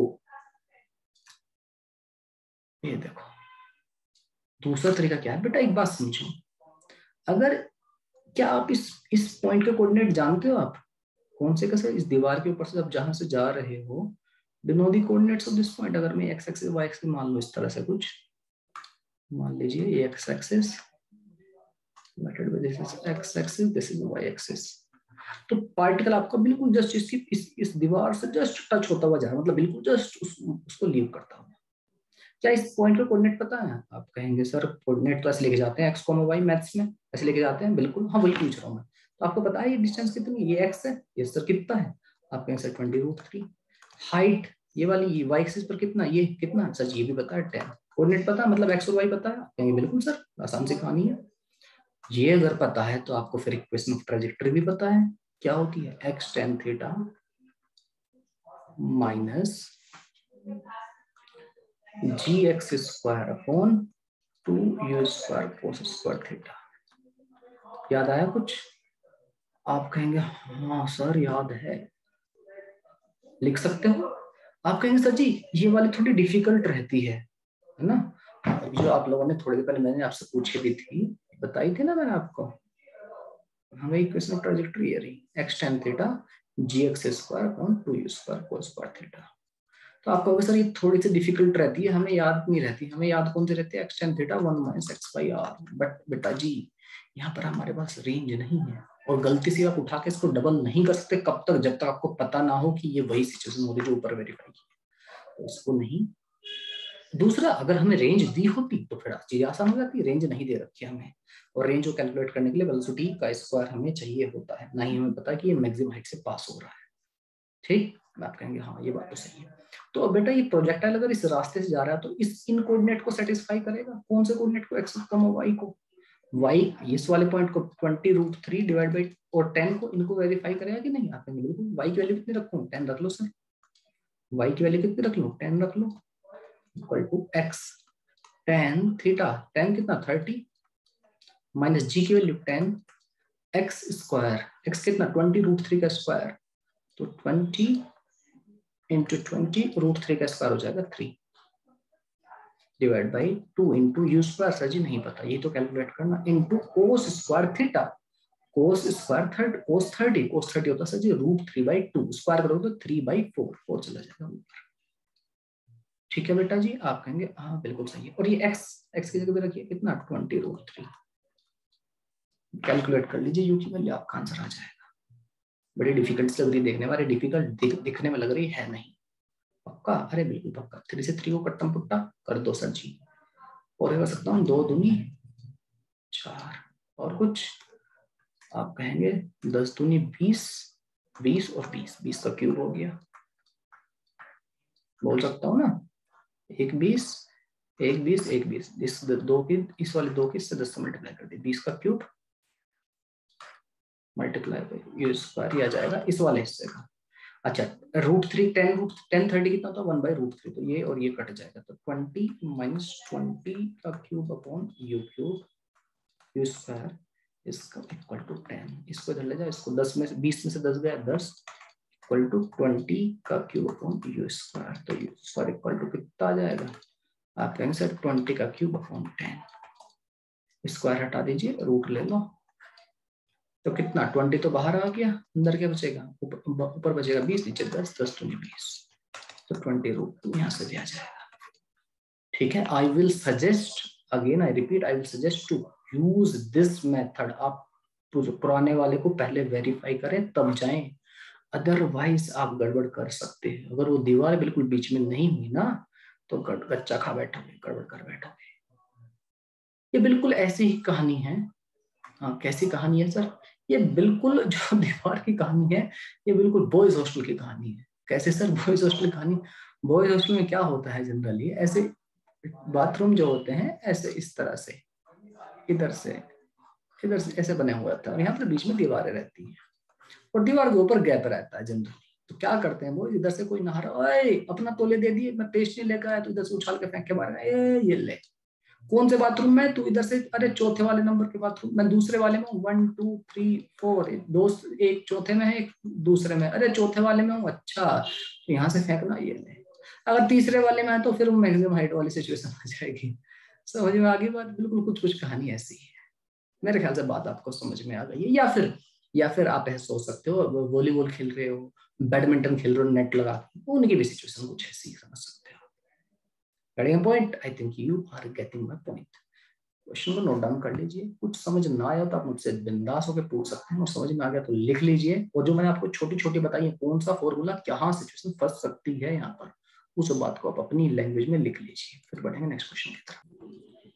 ये देखो, दूसरा तरीका क्या है बेटा, एक बात समझो। अगर, क्या आप इस पॉइंट के कोऑर्डिनेट जानते हो? आप कौन से कैसे, इस दीवार के ऊपर से आप जहां से जा रहे हो, do know the coordinates of this point. अगर मैं एक्स एक्सिस वाई एक्सिस मान लो, इस तरह से कुछ मान लीजिए, ये एक्स एक्सिस मेथड में, this is x axis, this is y axis. तो पार्टिकल आपका बिल्कुल जस्ट इस दीवार से जस्ट टच होता हुआ जा रहा है, मतलब बिल्कुल जस्ट उसको लीव करता हुआ। क्या इस पॉइंट का कोऑर्डिनेट पता है? आप कहेंगे सर कोऑर्डिनेट तो ऐसे लेके जाते हैं, एक्स कॉमा वाई, मैथ्स में ऐसे लेके जाते हैं। बिल्कुल, हाँ वही पूछ रहा हूँ मैं। तो आपको पता है ये डिस्टेंस कितनी, ये एक्स है, ये सर कितना है? आप कहेंगे सर 20√3। हाइट ये वाली वाई एक्सिस पर कितना, ये कितना सर जी? ये भी पता है 10। कोऑर्डिनेट पता है, मतलब एक्स और वाई पता है? आप कहेंगे बिल्कुल सर, आसान सी कहानी है। ये अगर पता है तो आपको फिर इक्वेशन ऑफ ट्रेजेक्टरी भी पता है, क्या होती है? X tan theta minus g x square upon 2u square cos square theta. याद आया कुछ? आप कहेंगे हाँ सर याद है, लिख सकते हो। आप कहेंगे सर जी ये वाली थोड़ी डिफिकल्ट रहती है ना? अभी जो आप लोगों ने थोड़ी देर पहले मैंने आपसे पूछी भी थी, बताई थी ना मैंने आपको, हमें इक्वेशन ऑफ ट्राजेक्टरी है रही, x tan theta g x square upon 2u square cos square theta. तो आप कहोगे सर ये थोड़ी सी डिफिकल्ट रहती है, हमें याद नहीं रहती। हमें याद कौन सी रहती है? X tan theta 1 minus x by r. But बेटा जी, यहाँ पर हमारे पास रेंज नहीं है, और गलती से आप उठा के इसको डबल नहीं कर सकते कब तक, जब तक आपको पता ना हो कि ये वही सिचुएशन हो रही जो ऊपर वेरीफाई की, तो इसको नहीं। दूसरा, अगर हमें रेंज दी होती तो फिर चीज आसान हो जाती। रेंज नहीं दे रखी है हमें, और रेंज को कैलकुलेट करने के लिए वेलोसिटी का स्क्वायर हमें चाहिए होता है, ना ही हमें पता कि ये मैक्सिमम हाइट से पास हो रहा है। ठीक, आप कहेंगे हाँ ये बात तो सही है। तो अब बेटा ये प्रोजेक्टाइल अगर इस रास्ते से जा रहा है तो इन कोऑर्डिनेट को सेटिस्फाई करेगा? कौन से कोऑर्डिनेट को? एक्स कम वाई को। वाई इस वाले पॉइंट को 20√3 डिवाइड बाई और 10 को, इनको वेरीफाई करेगा कि नहीं? आप कहेंगे बिल्कुल। वाई की वैल्यू कितनी रखूं? 10 रख लो सर। वाई की वैल्यू कितनी रख लो? 10 रख लो, equal to x tan theta, 10 कितना 30 माइनस जी की वैल्यू 10 एक्स स्क्वायर, एक्स कितना 20√3 का स्क्वायर, तो 20 इंटू 20√3 का स्क्वायर हो जाएगा 3 divide by 2 into u square. Sir जी नहीं पता, ये तो कैलकुलेट करना, into cos square theta, cos square cos 30 होता है सर जी √3/2, स्क्वायर करोगे तो 3/4, 4 चला जाएगा ऊपर। ठीक है बेटा जी, आप कहेंगे हाँ बिल्कुल सही है। और ये एक्स की जगह पे रखिए कितना 20√3, कैलकुलेट कर लीजिए यू की वैल्यू, आपका आंसर आ जाएगा। बड़ी डिफिकल्ट लग रही है देखने वाले, डिफिकल्ट दिखने में लग रही है नहीं? पक्का? अरे बिल्कुल पक्का। 3 से 3 को कट्टम पुट्टा कर दो सर जी, और कर सकता हूँ 2 दूनी 4 और कुछ आप कहेंगे 10 दूनी 20, 20 और 20, 20 का क्यूब हो गया, बोल सकता हूँ ना, 1 20, 1 20, 1 20, इस दो की, इस वाले 2 की इससे 10 से मल्टीप्लाई कर दी, 20 का क्यूब मल्टीप्लाई बाई ये स्क्वायर, आ जाएगा इस वाले हिस्से का। अच्छा √3 10 30 कितना होता है 1/√3, तो ये और ये कट जाएगा, तो 20 माइनस 20 का cube upon u cube u square इसका इक्वल टू 10, इसको इधर ले जाओ, इसको 10 में से 20 में से 10 गया 10 इक्वल टू 20 का क्यूब अपॉन यू स्क्वायर, तो यू स्क्वायर इक्वल टू कितना आ जाएगा, आप कहेंगे सर 20 का क्यूब अपॉन 10, स्क्वायर हटा दीजिए रूट ले लो, तो कितना 20 तो बाहर आ गया, अंदर क्या बचेगा, ऊपर बचेगा 20, नीचे 10, 10 दूनी 20, तो 20√2 यहाँ से भी आ जाएगा। ठीक है, I will suggest, again I repeat, I will suggest to use this method. आप पुराने वाले को पहले वेरीफाई करें तब जाएं, अदरवाइज आप गड़बड़ कर सकते हैं। अगर वो दीवार बिल्कुल बीच में नहीं हुई ना तो कच्चा खा बैठोगे, गड़बड़ कर बैठोगे। ये बिल्कुल ऐसी ही कहानी है। हाँ, कैसी कहानी है सर, ये बिल्कुल जो दीवार की कहानी है ये बिल्कुल बॉयज हॉस्टल की कहानी है। कैसे सर बॉयज हॉस्टल की कहानी, बॉयज हॉस्टल में क्या होता है जनरली, ऐसे बाथरूम जो होते हैं ऐसे इस तरह से इधर से ऐसे बने हुए होता है, और यहाँ पर बीच में दीवारें रहती हैं और दीवार के ऊपर गैप रहता है जनरली। तो क्या करते हैं वो, इधर से कोई नहा रहा, ओए अपना तोले दे दिए, मैं पेस्ट नहीं लेकर आया, तो इधर से उछाल के फेंक के मारेगा, ये ले कौन से बाथरूम में, तू इधर से, अरे चौथे वाले नंबर के बाथरूम, मैं दूसरे वाले में हूँ, 1 2 3 4, दोस्त एक चौथे में है एक दूसरे में, अरे चौथे वाले में हूँ, अच्छा तो यहाँ से फेंकना, ये ले। अगर तीसरे वाले में है तो फिर मैक्सिमम हाइट वाली सिचुएशन आ जाएगी। समझ में आ गई बात, बिल्कुल कुछ कुछ कहानी ऐसी है। मेरे ख्याल से बात आपको समझ में आ गई है, या फिर आप ऐसे सोच सकते हो वॉलीबॉल खेल रहे हो, बैडमिंटन खेल रहे हो नेट लगा, उनकी भी सिचुएशन कुछ ऐसी समझ सकते हो। Getting a point? I think you are getting my point. Question को नोट डाउन कर लीजिए, कुछ समझ ना आया तो आप मुझसे बिंदास होकर पूछ सकते हैं, और समझ में आ गया तो लिख लीजिए, और जो मैंने आपको छोटी छोटी बताई है कौन सा फॉर्मूला कहाँ सिचुएशन फंस सकती है यहाँ पर, उस बात को आप अपनी लैंग्वेज में लिख लीजिए। फिर बढ़ेंगे नेक्स्ट क्वेश्चन की तरफ।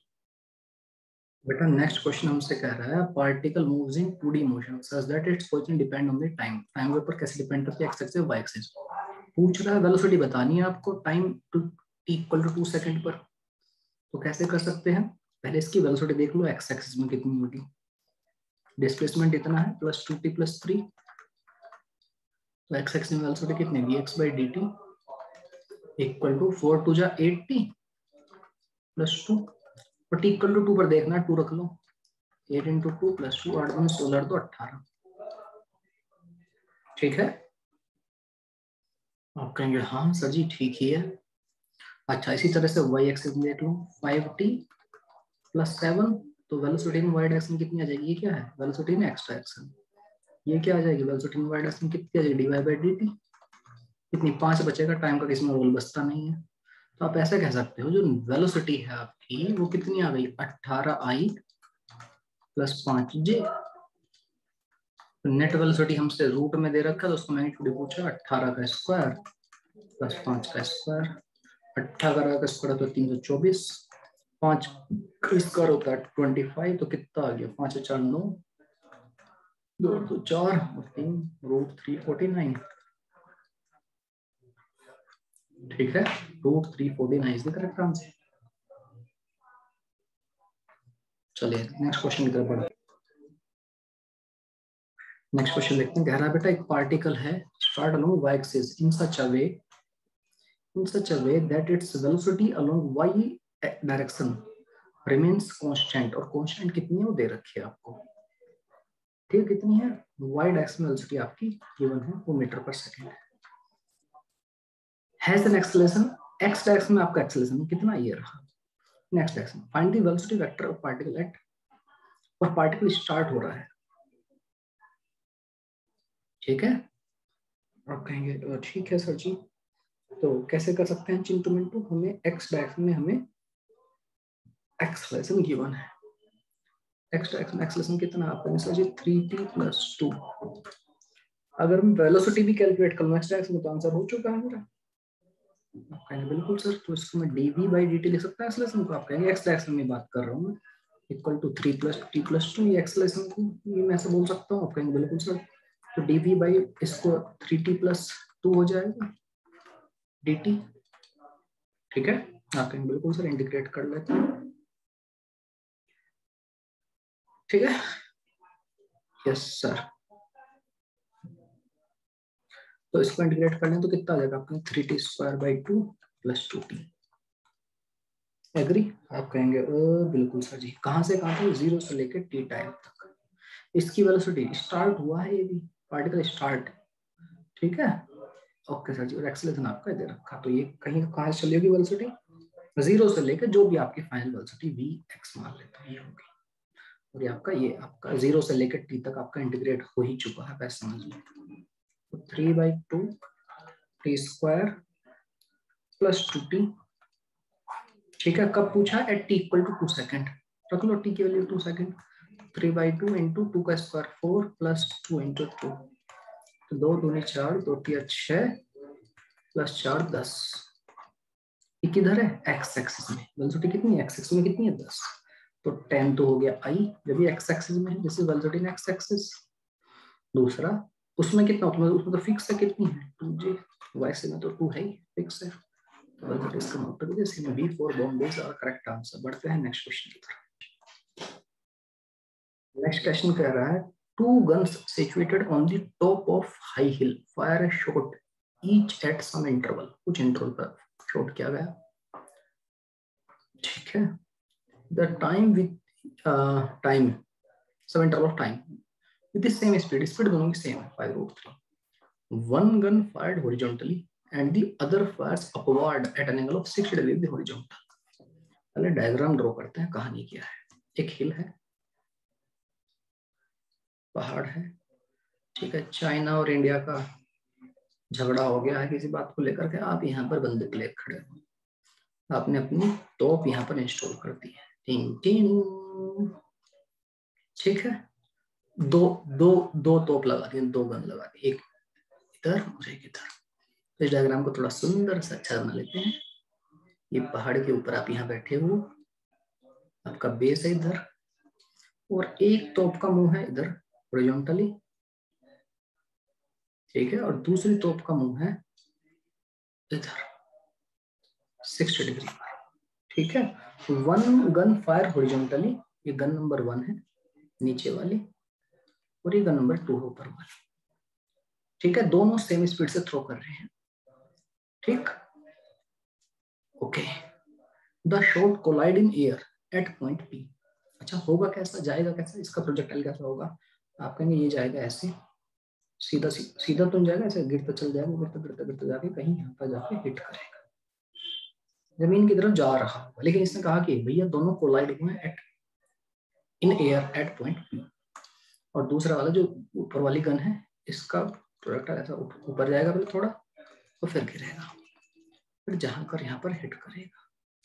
बेटा नेक्स्ट क्वेश्चन हमसे कह रहा है particle moves in 2D motion such that its position depend on the time, time के ऊपर कैसे डिपेंड करती है, एक्स एक्सिस वाई एक्सिस। पूछ रहा है वेलोसिटी बतानी है आपको टाइम इक्वल टू 2 सेकंड पर, तो कैसे कर सकते हैं, पहले इसकी वेलोसिटी देख लो, एक्स एक्सिस में कितनी होगी, डिस्प्लेसमेंट इतना है प्लस 2t प्लस 3, तो एक्स एक्सिस में वेलोसिटी कितनी, vx/dt इक्वल टू 4 2 जा 8t प्लस 2, और t इक्वल टू 2 पर देखना 2 रख लो, 8 इंटू 2 प्लस 2 8 1 16 तो 18। ठीक है, आप कहेंगे हाँ सर जी ठीक ही है। अच्छा इसी तरह से y एक्सिस में देख लो 5t प्लस 7, तो वेलोसिटी इन y डायरेक्शन कितनी आ जाएगी, ये क्या है वेलोसिटी इन x डायरेक्शन, ये क्या आ जाएगी वेलोसिटी इन y डायरेक्शन कितनी आ जाएगी, dy/dt, कितनी 5 बचेगा, टाइम का किसी में रोल बचता नहीं है। तो आप ऐसे कह सकते हो जो वेलोसिटी है आपकी वो कितनी आ गई 18i प्लस 5j, नेट वेलोसिटी हमसे रूट में दे रखा है तो उसको मैग्नीट्यूड पूछा 18 का स्क्वायर प्लस 5 का स्क्वायर, 18 का स्क्वायर तो 324, 5 का स्क्वायर होता है 25, तो कितना आ गया 5 4 9 2 2 4 और 3 √349। ठीक है, √349 इज द करेक्ट आंसर। चलिए नेक्स्ट क्वेश्चन की तरफ बढ़ते। नेक्स्ट क्वेश्चन देखते हैं, कह रहा है बेटा एक पार्टिकल है start along y axis in such a way that its velocity along y direction remains constant, और कांस्टेंट कितनी है वो दे रखी है आपको। ठीक, कितनी है y डायरेक्शन वेलोसिटी आपकी गिवन है, वो मीटर पर सेकंड है। Has an acceleration, x direction में आपका एक्सेलरेशन कितना ये रहा। Next direction find the velocity vector of particle at, और पार्टिकल स्टार्ट हो रहा है। ठीक है, आप कहेंगे ठीक है सर जी, तो कैसे कर सकते हैं चिंटू मिंटू, हमें x डायरेक्शन में हमें एक्सेलरेशन गिवन है, x डायरेक्शन एक्सेलरेशन कितना आपका सर जी 3t प्लस 2। अगर मैं वेलोसिटी भी कैलकुलेट करूं x डायरेक्शन में तो आंसर हो चुका है मेरा। आप कहेंगे बिल्कुल सर, तो इसको मैं dv/dt लिख सकता है एक्सेलरेशन को, आप कहेंगे x डायरेक्शन में बात कर रहा हूं मैं, इक्वल टू 3 + t + 2, ये एक्सेलरेशन को ये मैं ऐसे बोल सकता हूँ। आप कहेंगे बिल्कुल सर, तो dv बाई इसको 3t + 2 हो जाएगा dt। ठीक है, आप कहेंगे बिल्कुल सर, इंटीग्रेट कर लेते हैं। ठीक है, यस सर। तो इसको इंटीग्रेट कर लें तो कितना आ जाएगा आपका 3t² + 2 + 2t। एग्री? आप कहेंगे बिल्कुल सर जी। कहां से कहां तक? 0 से लेकर टी टाइम तक। इसकी वेलोसिटी स्टार्ट हुआ है, ये भी पार्टिकल स्टार्ट। ठीक है, ओके सर जी। और एक्सेलरेशन आपका इधर रखा, तो ये कहीं कहां से चलेगी वेलोसिटी? 0 से लेकर जो भी आपकी फाइनल वेलोसिटी vx मान लेते हैं ये होगी। और ये आपका 0 से लेकर t तक आपका इंटीग्रेट हो ही चुका है, बस समझ लो। तो 3/2 t² + 2t। ठीक है, कब पूछा? At t = 2 second. रख लो t की वैल्यू 2 सेकंड। 3/2 × 2 का स्क्वायर 4 + 2 × 2, तो 2 दूनी 4, 2 × 6 + 4 10। ये किधर है? एक्स एक्सिस में। वेलोसिटी कितनी है? एक्स एक्सिस में कितनी है? 10। तो 10 तो हो गया i, जब ये एक्स एक्सिस में है, this is velocity in x axis. दूसरा उसमें कितना होता है? उसमें तो फिक्स है, कितनी है? 2g। वैसे में तो 2 है ही, फिक्स है। तो वेलोसिटी इसका मतलब है इसमें v4 boundaries are correct answer. बढ़ते हैं नेक्स्ट क्वेश्चन की तरफ। नेक्स्ट क्वेश्चन कह रहा है, two guns situated on the top of high hill fire a shot each at some interval. कुछ इंटरवल पर शॉट किया गया। ठीक है, द टाइम विद टाइम, सब interval of time with the same speed. Speed दोनों की सेम है 5√3। One gun fired horizontally and the other fires upward at an angle of 60 degree with horizontal. पहले डायग्राम ड्रॉ करते हैं। कहानी क्या है? एक हिल है, पहाड़ है। ठीक है, चाइना और इंडिया का झगड़ा हो गया है किसी बात को लेकर के। आप यहाँ पर बंदूक ले खड़े हो, आपने अपनी तोप यहाँ पर इंस्टॉल कर दी है। टिंग टिंग। ठीक है, दो दो दो तोप लगा दी, 2 गन लगा दी, एक इधर और एक इधर। तो इस डायग्राम को थोड़ा सुंदर सा अच्छा बना लेते हैं। ये पहाड़ के ऊपर आप यहाँ बैठे हो, आपका बेस है इधर, और एक तोप का मुंह है इधर हॉरिजॉन्टली। ठीक है, और दूसरी तोप का मुंह है इधर 60 डिग्री पर। ठीक है, वन गन फायर हॉरिजॉन्टली, ये गन नंबर 1 है नीचे वाली, और ये गन नंबर 2 ऊपर वाली। ठीक है, दोनों सेम स्पीड से थ्रो कर रहे हैं। ठीक, okay. The shot collide in air at point P। अच्छा, होगा कैसा, जाएगा कैसा, इसका प्रोजेक्टाइल कैसा होगा? आप कहेंगे ये जाएगा ऐसे, सीधा सीधा तो नहीं जाएगा, ऐसे गिरता चल जाएगा, गिरता गिरता गिरता जाके कहीं यहाँ पर जाके हिट करेगा, जमीन की तरफ जा रहा होगा। लेकिन इसने कहा कि भैया दोनों कोलाइड हुए at in air at point P। और दूसरा वाला जो ऊपर वाली गन है, इसका प्रोजेक्टाइल ऐसा ऊपर जाएगा पहले थोड़ा, तो फिर गिरेगा, फिर जहां कर यहाँ पर हिट करेगा।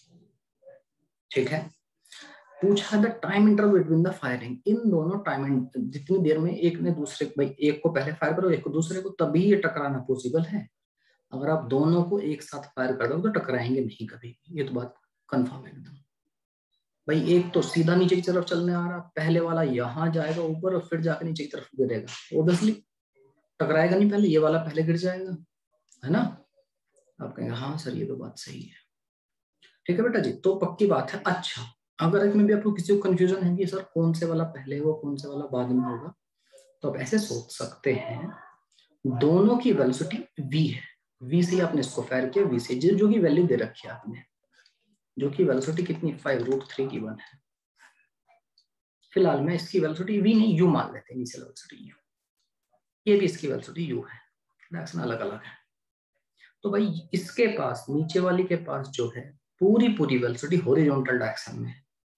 ठीक है, पूछा the time interval between the firing. इन दोनों टाइम, जितनी देर में एक ने दूसरे को, भाई एक को पहले फायर करो, एक को दूसरे को, तभी ये टकराना पॉसिबल है। अगर आप दोनों को एक साथ फायर कर दो तो टकराएंगे नहीं कभी, ये तो बात कंफर्म है एकदम। भाई एक तो सीधा नीचे की तरफ चलने आ रहा, पहले वाला यहाँ जाएगा ऊपर और फिर जाकर नीचे की तरफ गिरेगा, ओबियसली टकराएगा नहीं, पहले ये वाला पहले गिर जाएगा, है ना? आप कहेंगे हाँ सर ये तो बात सही है। ठीक है बेटा जी, तो पक्की बात है। अच्छा, अगर इसमें भी आपको किसी को कंफ्यूजन है कि सर कौन से वाला पहले हो कौन से वाला बाद में होगा, तो आप ऐसे सोच सकते हैं, दोनों की वेलोसिटी v है, v से आपने इसको फायर किया, v से जो की वैल्यू दे रखी है आपने, जो की वेलोसिटी कितनी 5√3 की 1 है। फिलहाल मैं इसकी वेलोसिटी v नहीं u मान लेते हैं, इनिशियल वेलोसिटी u, ये भी इसकी वेलोसिटी u है, डायरेक्शन अलग अलग है। तो भाई इसके पास, नीचे वाली के पास जो है पूरी पूरी वेलोसिटी हॉरिजॉन्टल डायरेक्शन में है।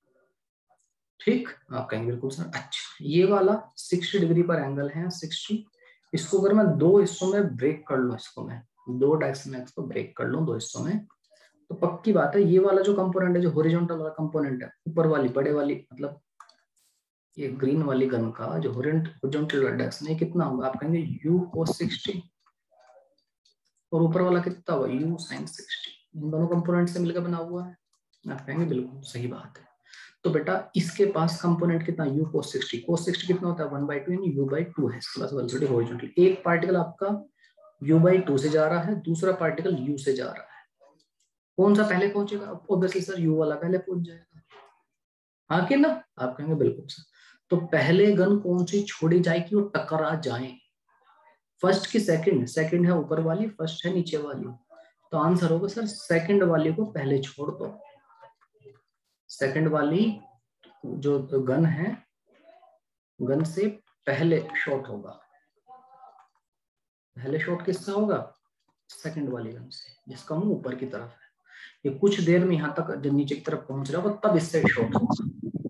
ठीक, आप कहेंगे बिल्कुल सर। अच्छा, ये वाला 60 डिग्री पर एंगल है 60, इसको अगर मैं 2 हिस्सों में ब्रेक कर लूं, इसको मैं 2 डायरेक्शन में इसको ब्रेक कर लूं 2 हिस्सों में, तो पक्की बात है ये वाला जो कंपोनेंट है, जो हॉरिजॉन्टल वाला कंपोनेंट है, ऊपर वाली बड़े वाली, मतलब ये ग्रीन वाली गन का जो हॉरिजॉन्टल डायरेक्शन है कितना होगा? आप कहेंगे u cos 60, और ऊपर वाला कितना होगा? u sin 60। इन दोनों कंपोनेंट से मिलकर बना हुआ है। आप कहेंगे बिल्कुल सही बात है। तो बेटा इसके पास कंपोनेंट कितना u cos 60, cos 60 कितना होता है 1/2 यानी u/2 है प्लस वेलोसिटी हॉरिजॉन्टल। एक पार्टिकल आपका u/2 से जा रहा है, दूसरा पार्टिकल u से जा रहा है, कौन सा पहले पहुंचेगा? ऑब्वियसली सर u वाला पहले पहुंच जाएगा, हाँ कि ना? आप कहेंगे बिल्कुल सर। तो पहले गन कौन सी छोड़ी जाएगी और टकरा जाए? फर्स्ट की सेकंड, सेकंड है ऊपर वाली, फर्स्ट है नीचे वाली, तो आंसर होगा सर सेकंड वाली को पहले छोड़ दो। सेकंड वाली जो गन है, गन से पहले शॉट होगा, पहले शॉट किससे होगा? सेकंड वाली गन से, जिसका मुंह ऊपर की तरफ है। ये कुछ देर में यहां तक जब नीचे की तरफ पहुंच रहा होगा तब इससे शॉट होगा।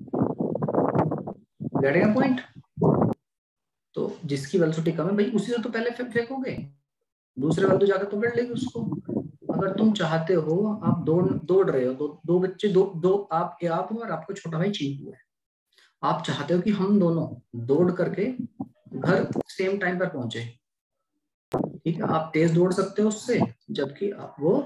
गेट गया पॉइंट? तो जिसकी वेलोसिटी कम है भाई उसी से तो पहले फेंकोगे, दूसरे वाले तो जाकर पकड़ लेगी उसको। अगर तुम चाहते हो, आप दौड़ रहे हो, दो बच्चे, दो आप हो और आपका छोटा भाई चीकू है, आप चाहते हो कि हम दोनों दौड़ करके घर सेम टाइम पर पहुंचे, ठीक है? आप तेज दौड़ सकते हो उससे, जबकि आप वो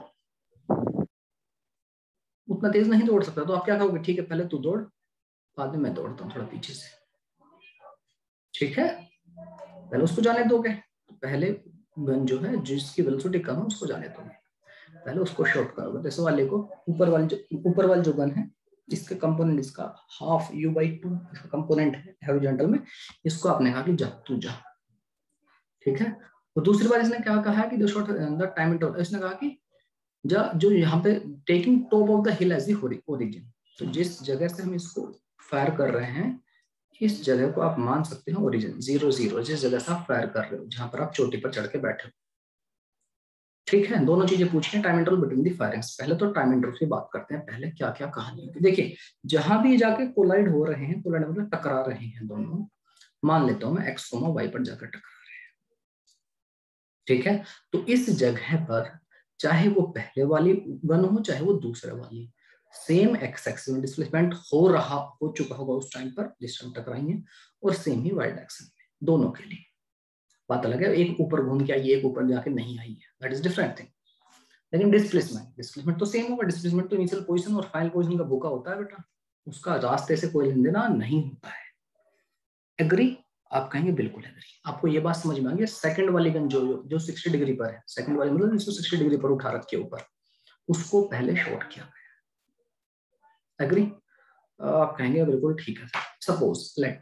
उतना तेज नहीं दौड़ सकता, तो आप क्या कहोगे? ठीक है पहले तू दौड़, बाद में मैं दौड़ता हूँ थोड़ा पीछे से, ठीक है? पहले उसको जाने दोगे, पहले गन जो है जिसकी वेलोसिटी कम है उसको जाने दोगे, पहले उसको शॉट करोगे। जैसे वाले को ऊपर वाली जो गन है, इसके कंपोनेंट, इसका हाफ u/2 इसका कंपोनेंट है हॉरिजॉन्टल में, इसको आपने कहा कि जा तू जा, ठीक है? तो दूसरी बार इसने क्या कहा कि जो शॉट द टाइम इंटरवल, इसने कहा कि जो यहाँ पे taking top of the hill as the origin, तो जिस जगह से हम इसको फायर कर रहे हैं इस जगह को आप मान सकते हैं ओरिजिन, 0 0, जिस जगह से आप फायर कर रहे हो, जहां पर आप चोटी पर चढ़ के बैठे हो, ठीक है? दोनों चीजें पूछी हैं time interval between the firings. पहले तो टाइम इंटरवल की बात करते हैं, पहले क्या क्या कहानी है। देखिए जहां भी जाके कोलाइड हो रहे हैं, कोलाइड मतलब टकरा रहे हैं दोनों, मान लेता हूं मैं एक्स कोमा वाई पर जाकर टकरा रहे हैं, ठीक है? तो इस जगह पर चाहे वो पहले वाली गन हो चाहे वो दूसरे वाली, सेम एक्स एक्सिस में डिस्प्लेसमेंट हो चुका होगा उस टाइम पर जिस टाइम टकराई है, और सेम ही वाई डायरेक्शन में दोनों के लिए। बात अलग है, एक ऊपर घूम के आई है, एक ऊपर जाके नहीं आई है, दैट इज डिफरेंट थिंग। लेकिन डिस्प्लेसमेंट तो सेम होगा। डिस्प्लेसमेंट तो इनिशियल पोजीशन और फाइनल पोजीशन का भूखा होता है बेटा, उसका रास्ते से कोई लेन देना नहीं होता है। एग्री? आप कहेंगे बिल्कुल एग्री। आपको ये बात समझ में आ गई? सेकंड वाली गन जो 60 डिग्री पर है, सेकंड वाली मतलब 160 डिग्री पर उठा रखी है ऊपर, उसको पहले शॉट किया गया। एग्री? आप कहेंगे बिल्कुल ठीक है। सपोज लेट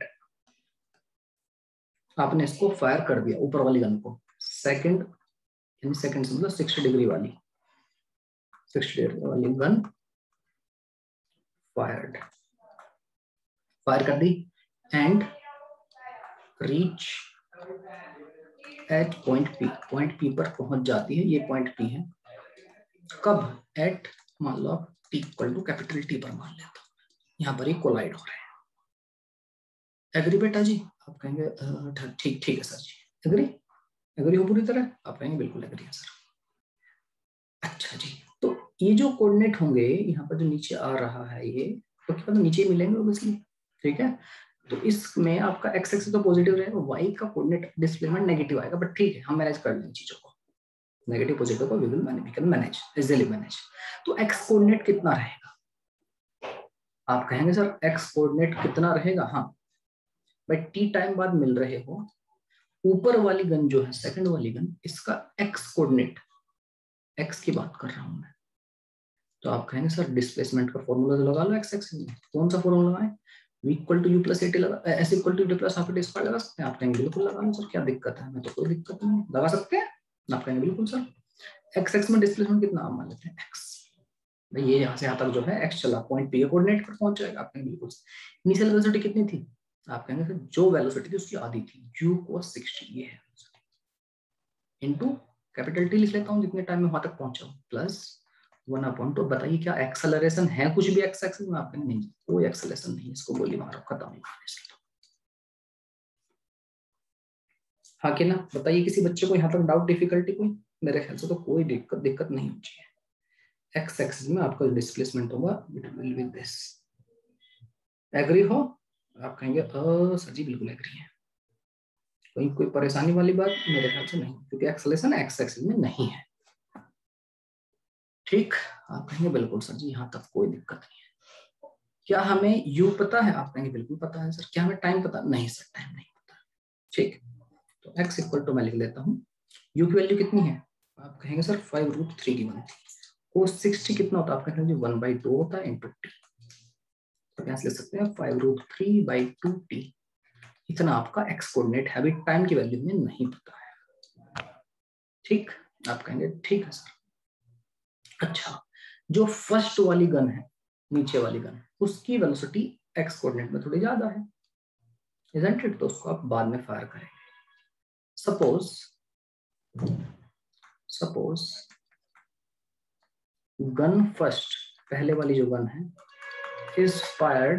आपने इसको फायर कर दिया ऊपर वाली गन को, सेकंड से मतलब 60 डिग्री वाली, 60 डिग्री वाली गन फायर कर दी and reach at point P पर पहुंच जाती है। ये पॉइंट पी है कब? एट मान लो आप t equal to capital T पर मान लेता हूं, यहां पर ही कोलाइड हो रहे हैं। एग्री बेटा जी? आप कहेंगे ठीक ठीक है सर जी। एग्री हो पूरी तरह? आप कहेंगे बिल्कुल एग्री है सर। अच्छा जी, तो ये जो कोऑर्डिनेट होंगे यहाँ पर जो नीचे आ रहा है ये, तो क्या पता नीचे मिलेंगे ऑब्वियसली, ठीक है? तो इसमें आपका एक्स एक्सिस तो पॉजिटिव रहेगा, वाई का कोऑर्डिनेट डिस्प्लेसमेंट नेगेटिव आएगा, बट ठीक है हम मैनेज कर लेंगे चीजों को, नेगेटिव पॉजिटिव को we can manage, easily manage. तो एक्स कोऑर्डिनेट कितना रहेगा? आप कहेंगे सर एक्स कोऑर्डिनेट कितना रहेगा? हाँ भाई, टी टाइम बाद मिल रहे हो, ऊपर वाली गन जो है सेकंड वाली गन, इसका एक्स कोऑर्डिनेट, एक्स की बात कर रहा हूं मैं, तो आप कहेंगे सर डिस्प्लेसमेंट का फॉर्मूला लगा लो एक्स एक्सिस में। कौन सा फॉर्मूला लगाएं? v equal to u plus at लगा, s equal to t plus half t square लगा सकते हैं? आप कहेंगे बिल्कुल लगा लो सर, क्या दिक्कत है? मैं तो कोई दिक्कत नहीं, लगा सकते हैं। आप कहेंगे बिल्कुल सर। एक्स एक्स में डिस्प्लेसमेंट कितना आप मान लेते हैं? एक्स, भाई ये यहाँ से यहाँ तक जो है एक्स चला, पॉइंट पी कोऑर्डिनेट पर पहुंच जाएगा। आप कहेंगे बिल्कुल। इनिशियल वेलोसिटी कितनी थी? आप कहेंगे सर जो वेलोसिटी थी उसकी आधी थी, u cos 60 ये है, इनटू कैपिटल टी लिख लेता हूँ जितने टाइम में वहां तक पहुंचा हूँ, प्लस 1/2। बताइए क्या एक्सेलरेशन है कुछ भी एक्स एक्सिस में? आपने नहीं, कोई एक्सेलरेशन नहीं, इसको गोली मारो खत्म हो। हाँ कि ना? बताइए किसी बच्चे को यहाँ तक डाउट, डिफिकल्टी कोई? मेरे ख्याल से तो कोई दिक्कत नहीं होनी चाहिए। एक्स एक्सिस में आपका डिस्प्लेसमेंट होगा it will be this. Agree हो? आप कहेंगे सर जी बिल्कुल एग्री है। कोई परेशानी वाली बात? मेरे ख्याल से नहीं, क्योंकि एक्सेलरेशन एक्स एक्सिस में नहीं है। ठीक, आप कहेंगे बिल्कुल सर जी यहाँ तक कोई दिक्कत नहीं है। क्या हमें यू पता है? आप कहेंगे बिल्कुल पता है सर। क्या हमें टाइम पता? नहीं सर, टाइम नहीं पता। ठीक, तो x इक्वल टू मैं लिख लेता हूँ, u की वैल्यू कितनी है? आप कहेंगे सर 5√3 की बनती है। cos 60 कितना होता है? आप कहेंगे 1/2 होता है इंटू टी। तो कैसे लिख सकते हैं? 5√3/2t। इतना आपका x कोऑर्डिनेट है। अभी टाइम की वैल्यू में नहीं पता है। ठीक, आप कहेंगे ठीक है सर। अच्छा, जो फर्स्ट वाली गन है, नीचे वाली गन, उसकी वेलोसिटी x कोऑर्डिनेट में थोड़ी ज्यादा है, isn't it? तो उसको आप बाद में फायर करेंगे। सपोज गन फर्स्ट, पहले वाली जो गन है, is fired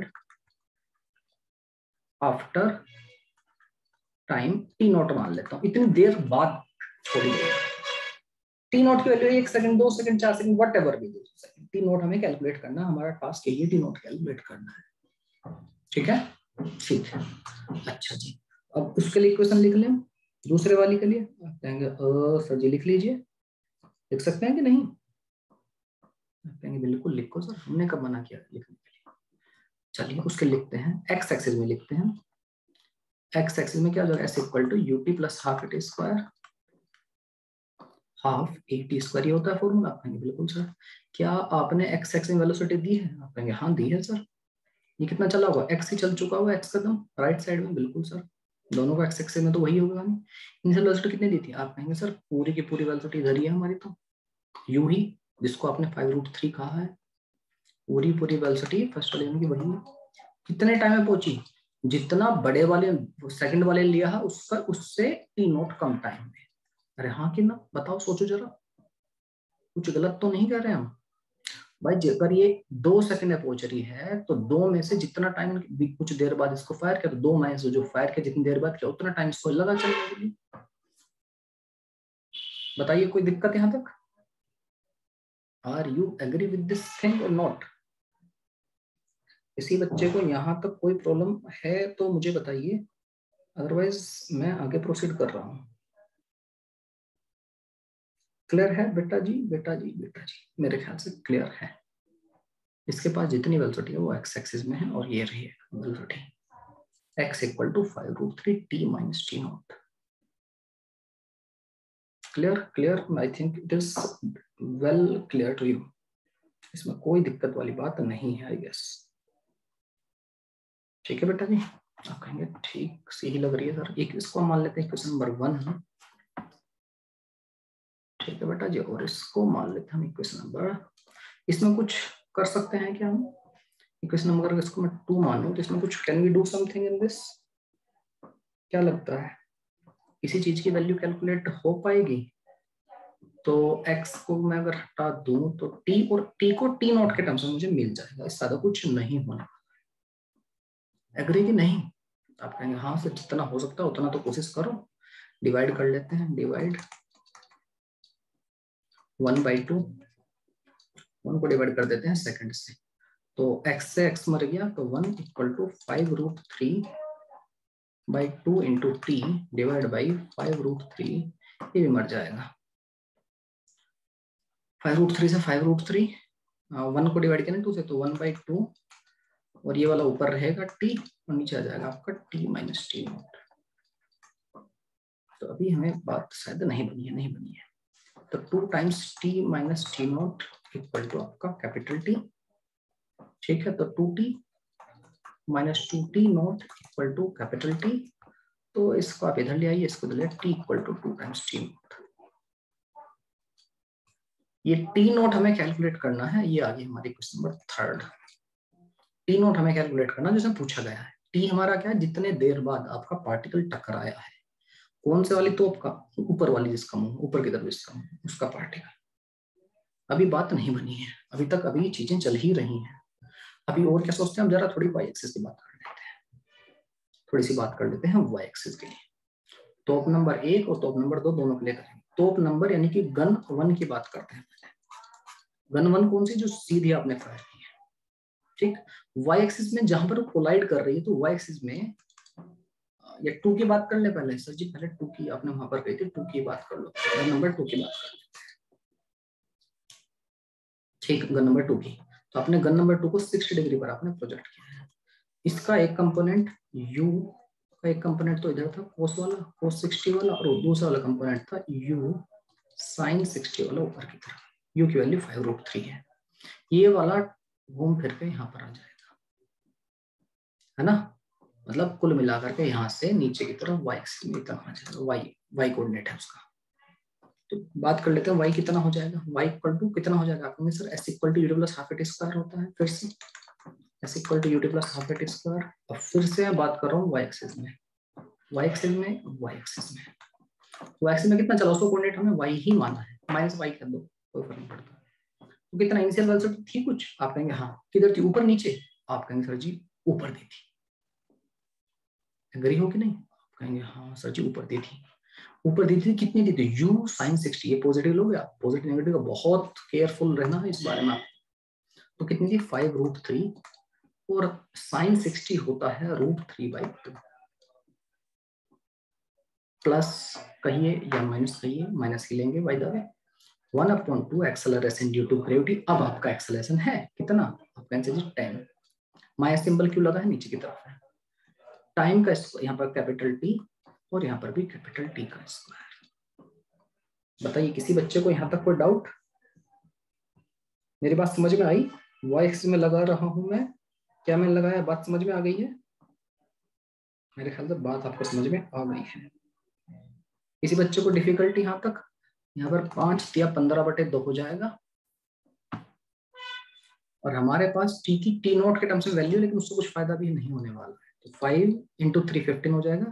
after time t naught मान लेता हूँ, इतनी देर बाद, थोड़ी देर। टी नॉट की value 1 second, 2 second, 4 second, whatever भी 2 सेकंड। टी नॉट हमें कैलकुलेट करना, हमारा टास्क यही है, टी नॉट कैलकुलेट करना है। ठीक है, ठीक है। अच्छा जी, अब उसके लिए इक्वेशन लिख लें, दूसरे वाली के लिए। आप कहेंगे सर जी लिख लीजिए, लिख सकते हैं कि नहीं? आप कहेंगे बिल्कुल लिखो सर, हमने कब मना किया लिखने के लिए। चलिए उसके लिखते हैं, एक्स एक्सिस में लिखते हैं। एक्स एक्सिस में क्या हो जाएगा? S equal to UT plus half a t square, half a t square, ये होता है फॉर्मूला। आप कहेंगे बिल्कुल सर। क्या आपने एक्स एक्सिस में वेलोसिटी दी है? आप कहेंगे हाँ दी है सर। ये कितना चला होगा? एक्स ही चल चुका हुआ, एक्स कदम राइट साइड में। बिल्कुल सर, दोनों का एक्स एक्सिस में तो वही होगा। इनिशियल वेलोसिटी कितनी दी थी? आप कहेंगे सर पूरी की पूरी वेलोसिटी इधर ही है हमारी, तो यू ही, जिसको आपने 5√3 कहा है, पूरी पूरी वेलोसिटी फर्स्ट वाले की वही है। कितने टाइम में पहुंची? जितना बड़े वाले सेकंड वाले लिया है उसका, उससे टी नॉट कम टाइम में। अरे हाँ कि ना? बताओ, सोचो जरा, कुछ गलत तो नहीं कर रहे हम भाई? अगर ये 2 सेकंड में पहुंच रही है, तो 2 में से जितना टाइम, कुछ देर बाद इसको फायर किया, तो 2 में से जो फायर किया जितनी देर बाद किया, उतना टाइम इसको लगा चलने के लिए। बताइए कोई दिक्कत यहां तक? Are you agree with this thing और नॉट? किसी बच्चे को यहां तक कोई प्रॉब्लम है तो मुझे बताइए, अदरवाइज मैं आगे प्रोसीड कर रहा हूँ। क्लियर है बेटा जी? बेटा जी, बेटा जी, मेरे ख्याल से क्लियर है। इसके पास जितनी वेलोसिटी है वो एक्स एक्सिस में है, और ये रही velocity x equal to 5√3t minus t naught. Clear? Clear? I think it is well clear to you. इसमें कोई दिक्कत वाली बात नहीं है, आई गेस। ठीक है बेटा जी, आप कहेंगे ठीक सी ही लग रही है सर। एक इसको मान लेते हैं क्वेश्चन नंबर 1। ठीक है बेटा जी, और इसको मान लेते हैं हम इक्वेशन नंबर, इसमें कुछ कर सकते हैं क्या हम? इक्वेशन नंबर अगर इसको मैं 2 मानूं तो इसमें कुछ, can we do something in this? क्या लगता है, किसी चीज की वैल्यू कैलकुलेट हो पाएगी? तो x को मैं अगर हटा दूं तो t, और t को t नॉट के टर्म्स में मुझे मिल जाएगा, इससे ज्यादा कुछ नहीं होने। एग्री कि नहीं? आप कहेंगे हाँ सर, जितना हो सकता है उतना तो कोशिश करो। डिवाइड कर लेते हैं, डिवाइड 1/2, 1 को डिवाइड कर देते हैं सेकंड से, तो x से x मर गया, तो 1 equal to 5√3/2 into t divide by 5√3, ये भी मर जाएगा। 5√3 से 5√3, 1 को डिवाइड किया 2 से, तो 1/2, और ये वाला ऊपर रहेगा t, और नीचे आ जाएगा आपका t माइनस टी नॉट। तो अभी हमें बात शायद नहीं बनी है। तो 2 times t minus t naught equal to आपका कैपिटल T। ठीक है, तो 2t minus 2t naught equal to capital T। तो इसको आप इधर ले आइए, इसको इधर t equal to 2 times t naught. ये टी नॉट हमें कैलकुलेट करना है, ये आ गई हमारी क्वेश्चन नंबर 3। टी नॉट हमें कैलकुलेट करना जिसमें पूछा गया है। टी हमारा क्या है? जितने देर बाद आपका पार्टिकल टकराया है। कौन से वाली तोप का? ऊपर वाली, जिसका मुंह ऊपर की तरफ, जिसका मुंह, उसका पार्टिकल। अभी बात नहीं बनी है अभी तक, अभी चीजें चल ही रही हैं। अभी और क्या सोचते हैं हम? जरा थोड़ी वाई एक्सिस की बात कर लेते हैं, थोड़ी सी बात कर लेते हैं वाई एक्सिस के लिए। टॉप नंबर 1 और टॉप नंबर 2 दोनों के लिए करेंगे। टॉप नंबर यानी कि गन 1 की बात करते हैं। गन 1 कौन सी? जो सीधी आपने फायर की है। ठीक, वाई एक्सिस में जहां पर कोलाइड कर रही है, तो वाई एक्सिस में, या 2 की बात कर ले पहले सर जी, पहले 2 की आपने वहां पर कही थी, 2 की बात कर लो, गन नंबर 2 की बात कर लो। ठीक, गन नंबर 2 की, आपने गन नंबर 2 को 60 डिग्री पर आपने प्रोजेक्ट किया है। इसका एक कंपोनेंट u का एक कंपोनेंट तो इधर था कोस वाला, कोस 60 वाला, और दूसरा वाला कंपोनेंट था u साइन 60 वाला ऊपर की तरफ। u की वैल्यू 5√3 है। ये वाला घूम फिर के यहाँ पर आ जाएगा, है ना। मतलब कुल मिलाकर के यहाँ से नीचे की तरफ y एक्सिस में इतना आ जाएगा, y कोऑर्डिनेट है उसका। तो बात कर लेते हैं y कितना हो जाएगा। y इक्वल टू कितना हो जाएगा, आप कहेंगे sir s equal to u plus half at square होता है। फिर से s equal to u plus half at square. अब फिर से मैं बात कर रहा हूँ y एक्सिस में, y एक्सिस में कितना चला, उसको कोऑर्डिनेट हमने y ही माना है, माइनस y कर दो, कोई फर्क नहीं पड़ता। तो कितना इनिशियल वेलोसिटी थी कुछ, आप कहेंगे हाँ। किधर थी, ऊपर नीचे, आप कहेंगे सर जी ऊपर दी थी। एग्री हो कि नहीं, आप कहेंगे हाँ सर जी ऊपर दी थी। ऊपर दी थी, कितनी दी थी, u साइन 60। ये पॉजिटिव लोगे आप, पॉजिटिव नेगेटिव का बहुत केयरफुल रहना है इस बारे में। तो कितनी थी 5√3, और साइन 60 होता है √3/2 प्लस कहिए या माइनस कहिए, माइनस ही लेंगे by the way. 1/2 acceleration due to gravity. अब आपका एक्सेलरेशन है कितना, आपका आंसर जी 10। माइनस सिंबल क्यों लगा है, नीचे की तरफ है। टाइम का यहाँ पर कैपिटल टी, और यहाँ पर भी कैपिटल टी का स्क्वायर। बताइए किसी बच्चे को यहाँ तक कोई डाउट, मेरी बात समझ में आई। y एक्सिस में लगा रहा हूं मैं, क्या मैंने लगाया, बात समझ में आ गई है। मेरे ख्याल से बात आपको समझ में आ गई है। किसी बच्चे को डिफिकल्टी यहाँ तक, यहाँ पर 5 या 15/2 हो जाएगा, और हमारे पास टी की टी नॉट के टर्म्स में वैल्यू, लेकिन उससे कुछ फायदा भी नहीं होने वाला है। तो 5 × 3 15 हो जाएगा,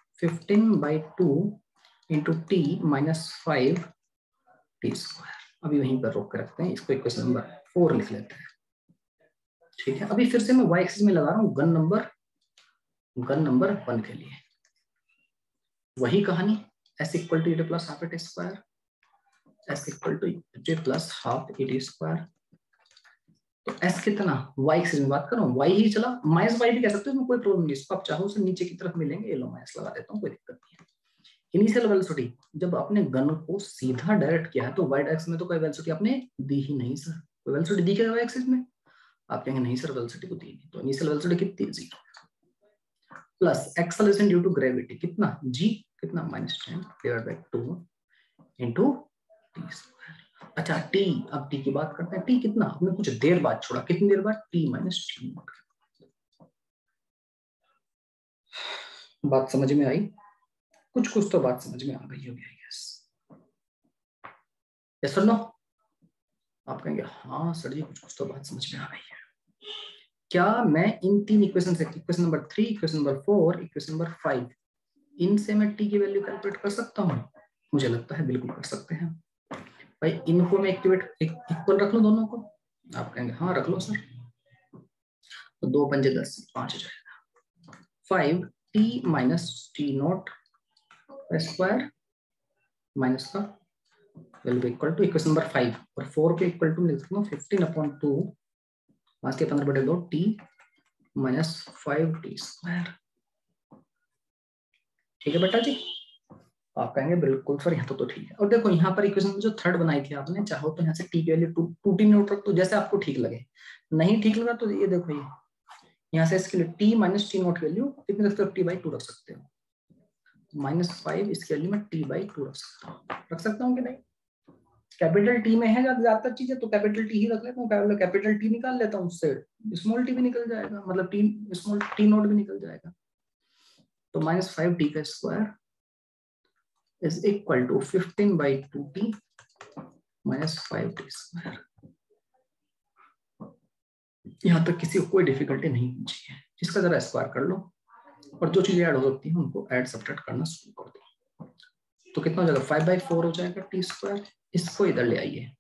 15/2 × t -5 t स्क्वायर। अभी वहीं पर रोक कर रखते हैं इसको, इक्वेशन नंबर 4 लिख लेते हैं। ठीक है, अभी फिर से मैं y एक्सिस में लगा रहा हूँ गन नंबर 1 के लिए। वही कहानी, s equal to + half at square, s equal to + half at square. तो s कितना, y एक्सिस में बात कर रहा हूँ, y ही चला, माइनस y भी कह सकते हो, इसमें कोई प्रॉब्लम नहीं। इसको आप चाहो उसे नीचे की तरफ मिलेंगे, ये लो माइनस लगा देता हूँ, कोई दिक्कत नहीं है। इनिशियल वेलोसिटी, जब आपने गन को सीधा डायरेक्ट किया है तो y एक्सिस में तो कोई वेलोसिटी आपने दी ही नहीं सर। कोई वेलोसिटी दी क्या y एक्सिस में, आप कहेंगे नहीं सर वेलोसिटी को दी नहीं। तो इनिशियल वेलोसिटी कितनी, 0 plus acceleration due to gravity कितना, g कितना, -10/2 इंटू टी स्क्वायर। अच्छा t, अब t की बात करते हैं। t कितना, हमने कुछ देर बाद छोड़ा, कितनी देर बाद, t - t नॉट। बात समझ में आई, कुछ तो बात समझ में आ गई होगी आई गेस। यस और नो, आप कहेंगे हाँ सर जी कुछ तो बात समझ में आ गई है। क्या मैं इन 3 इक्वेशन से, equation number 3, equation number 4, equation number 5, इनसे मैं t की वैल्यू कैलकुलेट कर सकता हूँ? मुझे लगता है बिल्कुल कर सकते हैं भाई। इनको मैं इक्वल रख लूं दोनों को, आप कहेंगे हाँ रख लो सर। तो 2 × 5 = 10, 5 हो जाएगा। 5t - t naught square minus का value equal to equation number 5, और 4 के इक्वल टू लिख सकता हूँ 15/2 5 के 15/2 t -5t स्क्वायर। ठीक है बेटा जी, आप कहेंगे बिल्कुल सर यहाँ तो ठीक है। और देखो यहाँ पर इक्वेशन जो थर्ड बनाई थी आपने, चाहो तो यहाँ से टी की वैल्यू 2t नोट रख दो, जैसे आपको ठीक लगे। नहीं ठीक लगा तो ये देखो, ये यहाँ से इसके लिए t - t नोट वैल्यू कितनी रख सकते हो, t/2 रख सकते हो। -5 इसके वैल्यू में t/2 रख सकता हूँ कि नहीं। कैपिटल टी में है ज्यादातर चीजें, तो कैपिटल टी ही रख लेता हूँ। कैपिटल टी निकाल लेता हूँ, उससे स्मॉल टी भी निकल जाएगा, मतलब स्मॉल टी नोट भी निकल जाएगा। तो -5t का square is equal to 15/2t -5t square. यहाँ तक किसी को कोई डिफिकल्टी नहीं होनी चाहिए। इसका जरा स्क्वायर कर लो, और जो चीजें ऐड हो सकती हैं उनको ऐड सब्ट्रैक्ट करना शुरू कर दो। तो कितना हो जाएगा, 5/4 हो जाएगा टी स्क्वायर। इसको इधर ले आइए,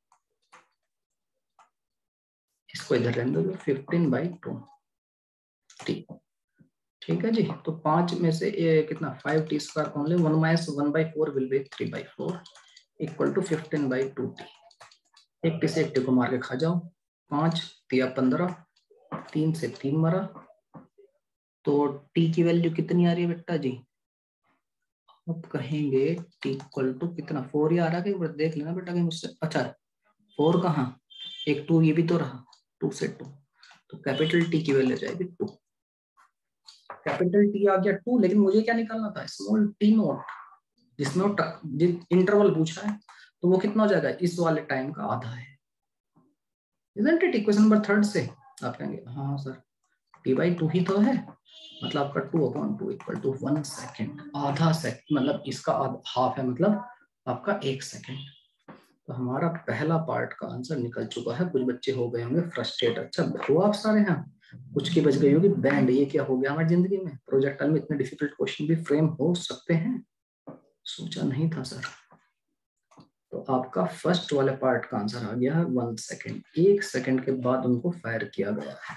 इसको इधर रहने दो, 15/2 टी। ठीक है जी, तो 5 में से कितना, 5t square only, 1 - 1/4 will be 3/4 equal to 15/2 t. एक टी से एक टी को मार के खा जाओ, 5 × 15, 3 से 3 मरा, तो t की वैल्यू कितनी आ रही है बेटा जी। अब कहेंगे t इक्वल टू कितना, 4 ही आ रहा है, देख लेना बेटा कहीं मुझसे। अच्छा 4 कहाँ, एक 2 ये भी तो रहा, 2 से 2, तो कैपिटल टी की वैल्यू आ जाएगी 2। कैपिटल टी आ गया 2, लेकिन मुझे क्या निकालना था, स्मॉल टी नॉट, जिसमें इंटरवल पूछा है, तो वो कितना हो जाएगा, इस वाले टाइम का आधा है। इजंट इट इक्वेशन नंबर 3 से आप कहेंगे हाँ सर t/2 ही तो है, मतलब आपका 2/2 इक्वल टू 1 सेकेंड, आधा सेकेंड, मतलब इसका हाफ है, मतलब आपका 1 सेकेंड। तो हमारा पहला पार्ट का आंसर निकल चुका है। कुछ बच्चे हो गए होंगे फ्रस्ट्रेट, अच्छा हो आप सारे हैं, कुछ की बच गई होगी बैंड, ये क्या हो गया हमारी जिंदगी में, प्रोजेक्टाइल में इतने डिफिकल्ट क्वेश्चन भी फ्रेम हो सकते हैं, सोचा नहीं था सर। तो आपका फर्स्ट वाले पार्ट का आंसर आ गया है 1 सेकेंड, 1 सेकेंड के बाद उनको फायर किया गया है।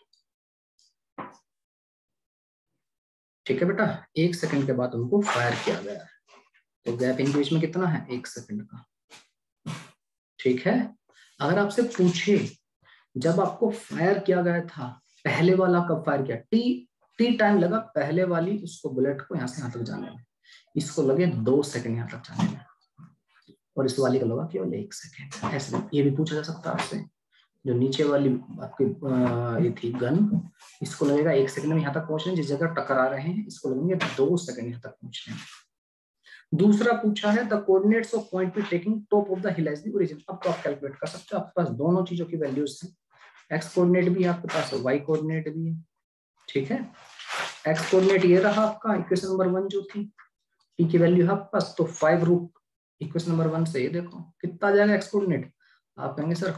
ठीक है बेटा, 1 सेकेंड के बाद उनको फायर किया गया है, तो गैप इन बीच में कितना है, 1 सेकेंड का। ठीक है, अगर आपसे पूछे जब आपको फायर किया गया था, पहले वाला कब फायर किया, टी टाइम लगा पहले वाली उसको बुलेट को यहाँ से यहाँ तक जाने में, इसको लगे 2 सेकंड यहाँ तक जाने में, और इस वाली का लगा केवल 1 सेकंड। ऐसे ये भी पूछा जा सकता है आपसे, जो नीचे वाली आपकी ये थी गन, इसको लगेगा 1 सेकंड में यहाँ तक पहुंचने, जिस जगह टकरा रहे हैं इसको लगेंगे 2 सेकंड यहाँ तक पहुंचने में। दूसरा पूछा है the coordinates of point B taking top of the hill as the origin. अब तो आप कैलकुलेट कर सकते हो, आपके पास दोनों चीजों की वैल्यूज हैं, एक्स कोऑर्डिनेट भी है आपके पास, वाई कोऑर्डिनेट भी है। ठीक है, एक्स कोऑर्डिनेट ये रहा आपका इक्वेशन नंबर 1 जो थी, टी की वैल्यू है आपके पास, तो 5 इक्वेशन नंबर 1 से ये देखो कितना आ जाएगा एक्स कोऑर्डिनेट, आप कहेंगे सर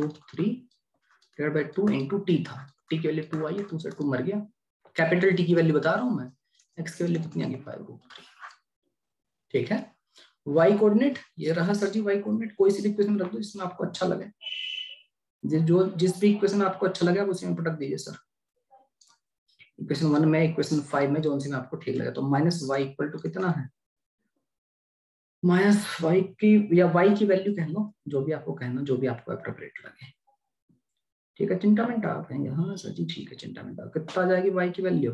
5√3/2 इंटू टी था, टी की वैल्यू 2 आई है, 2 से 2 मर गया, कैपिटल टी की वैल्यू बता रहा हूं मैं, एक्स की वैल्यू कितनी आ गई 5√3। ठीक है, वाई कोऑर्डिनेट ये रहा सर जी, वाई कोऑर्डिनेट कोई सी इक्वेशन रख दो जिसमें आपको अच्छा लगे, जिस भी इक्वेशन आपको अच्छा लगे आप उसी में पटक दीजिए सर, इक्वेशन 1 में, इक्वेशन 5 में, जो सी में आपको ठीक लगे। तो माइनस वाई इक्वल टू कितना है, माइनस वाई की या वाई की वैल्यू कह लो, जो भी आपको कहना, जो भी आपको अप्रोप्रिएट लगे। ठीक है, चिंता मिनटा आप कहेंगे हाँ सर जी ठीक है, चिंता मिनटा कितना आ जाएगी वाई की वैल्यू,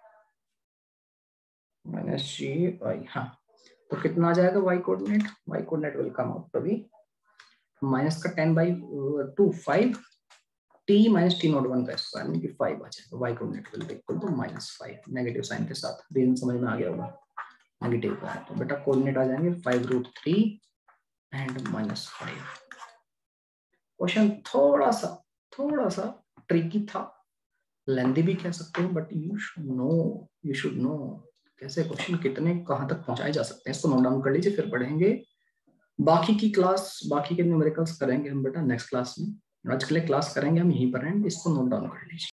माइनस जी वाई, हाँ तो कितना आ जाएगा y coordinate will come out to be minus का 10/2 5 टी माइनस टी नॉट 1 का स्क्वायर, यानी कि 5 आ जाएगा, y coordinate will be equal to -5, negative sign के साथ, रीजन समझ में आ गया होगा, नेगेटिव का है, तो बेटा कोऑर्डिनेट आ जाएंगे 5√3 एंड -5। क्वेश्चन थोड़ा सा ट्रिकी था, लेंदी भी कह सकते हैं, बट यू शुड नो कैसे क्वेश्चन कितने कहां तक पहुंचाए जा सकते हैं, इसको नोट डाउन कर लीजिए, फिर पढ़ेंगे बाकी की क्लास, बाकी के न्यूमेरिकल्स करेंगे हम बेटा नेक्स्ट क्लास में, आज के लिए क्लास करेंगे हम यहीं पर एंड, इसको नोट डाउन कर लीजिए।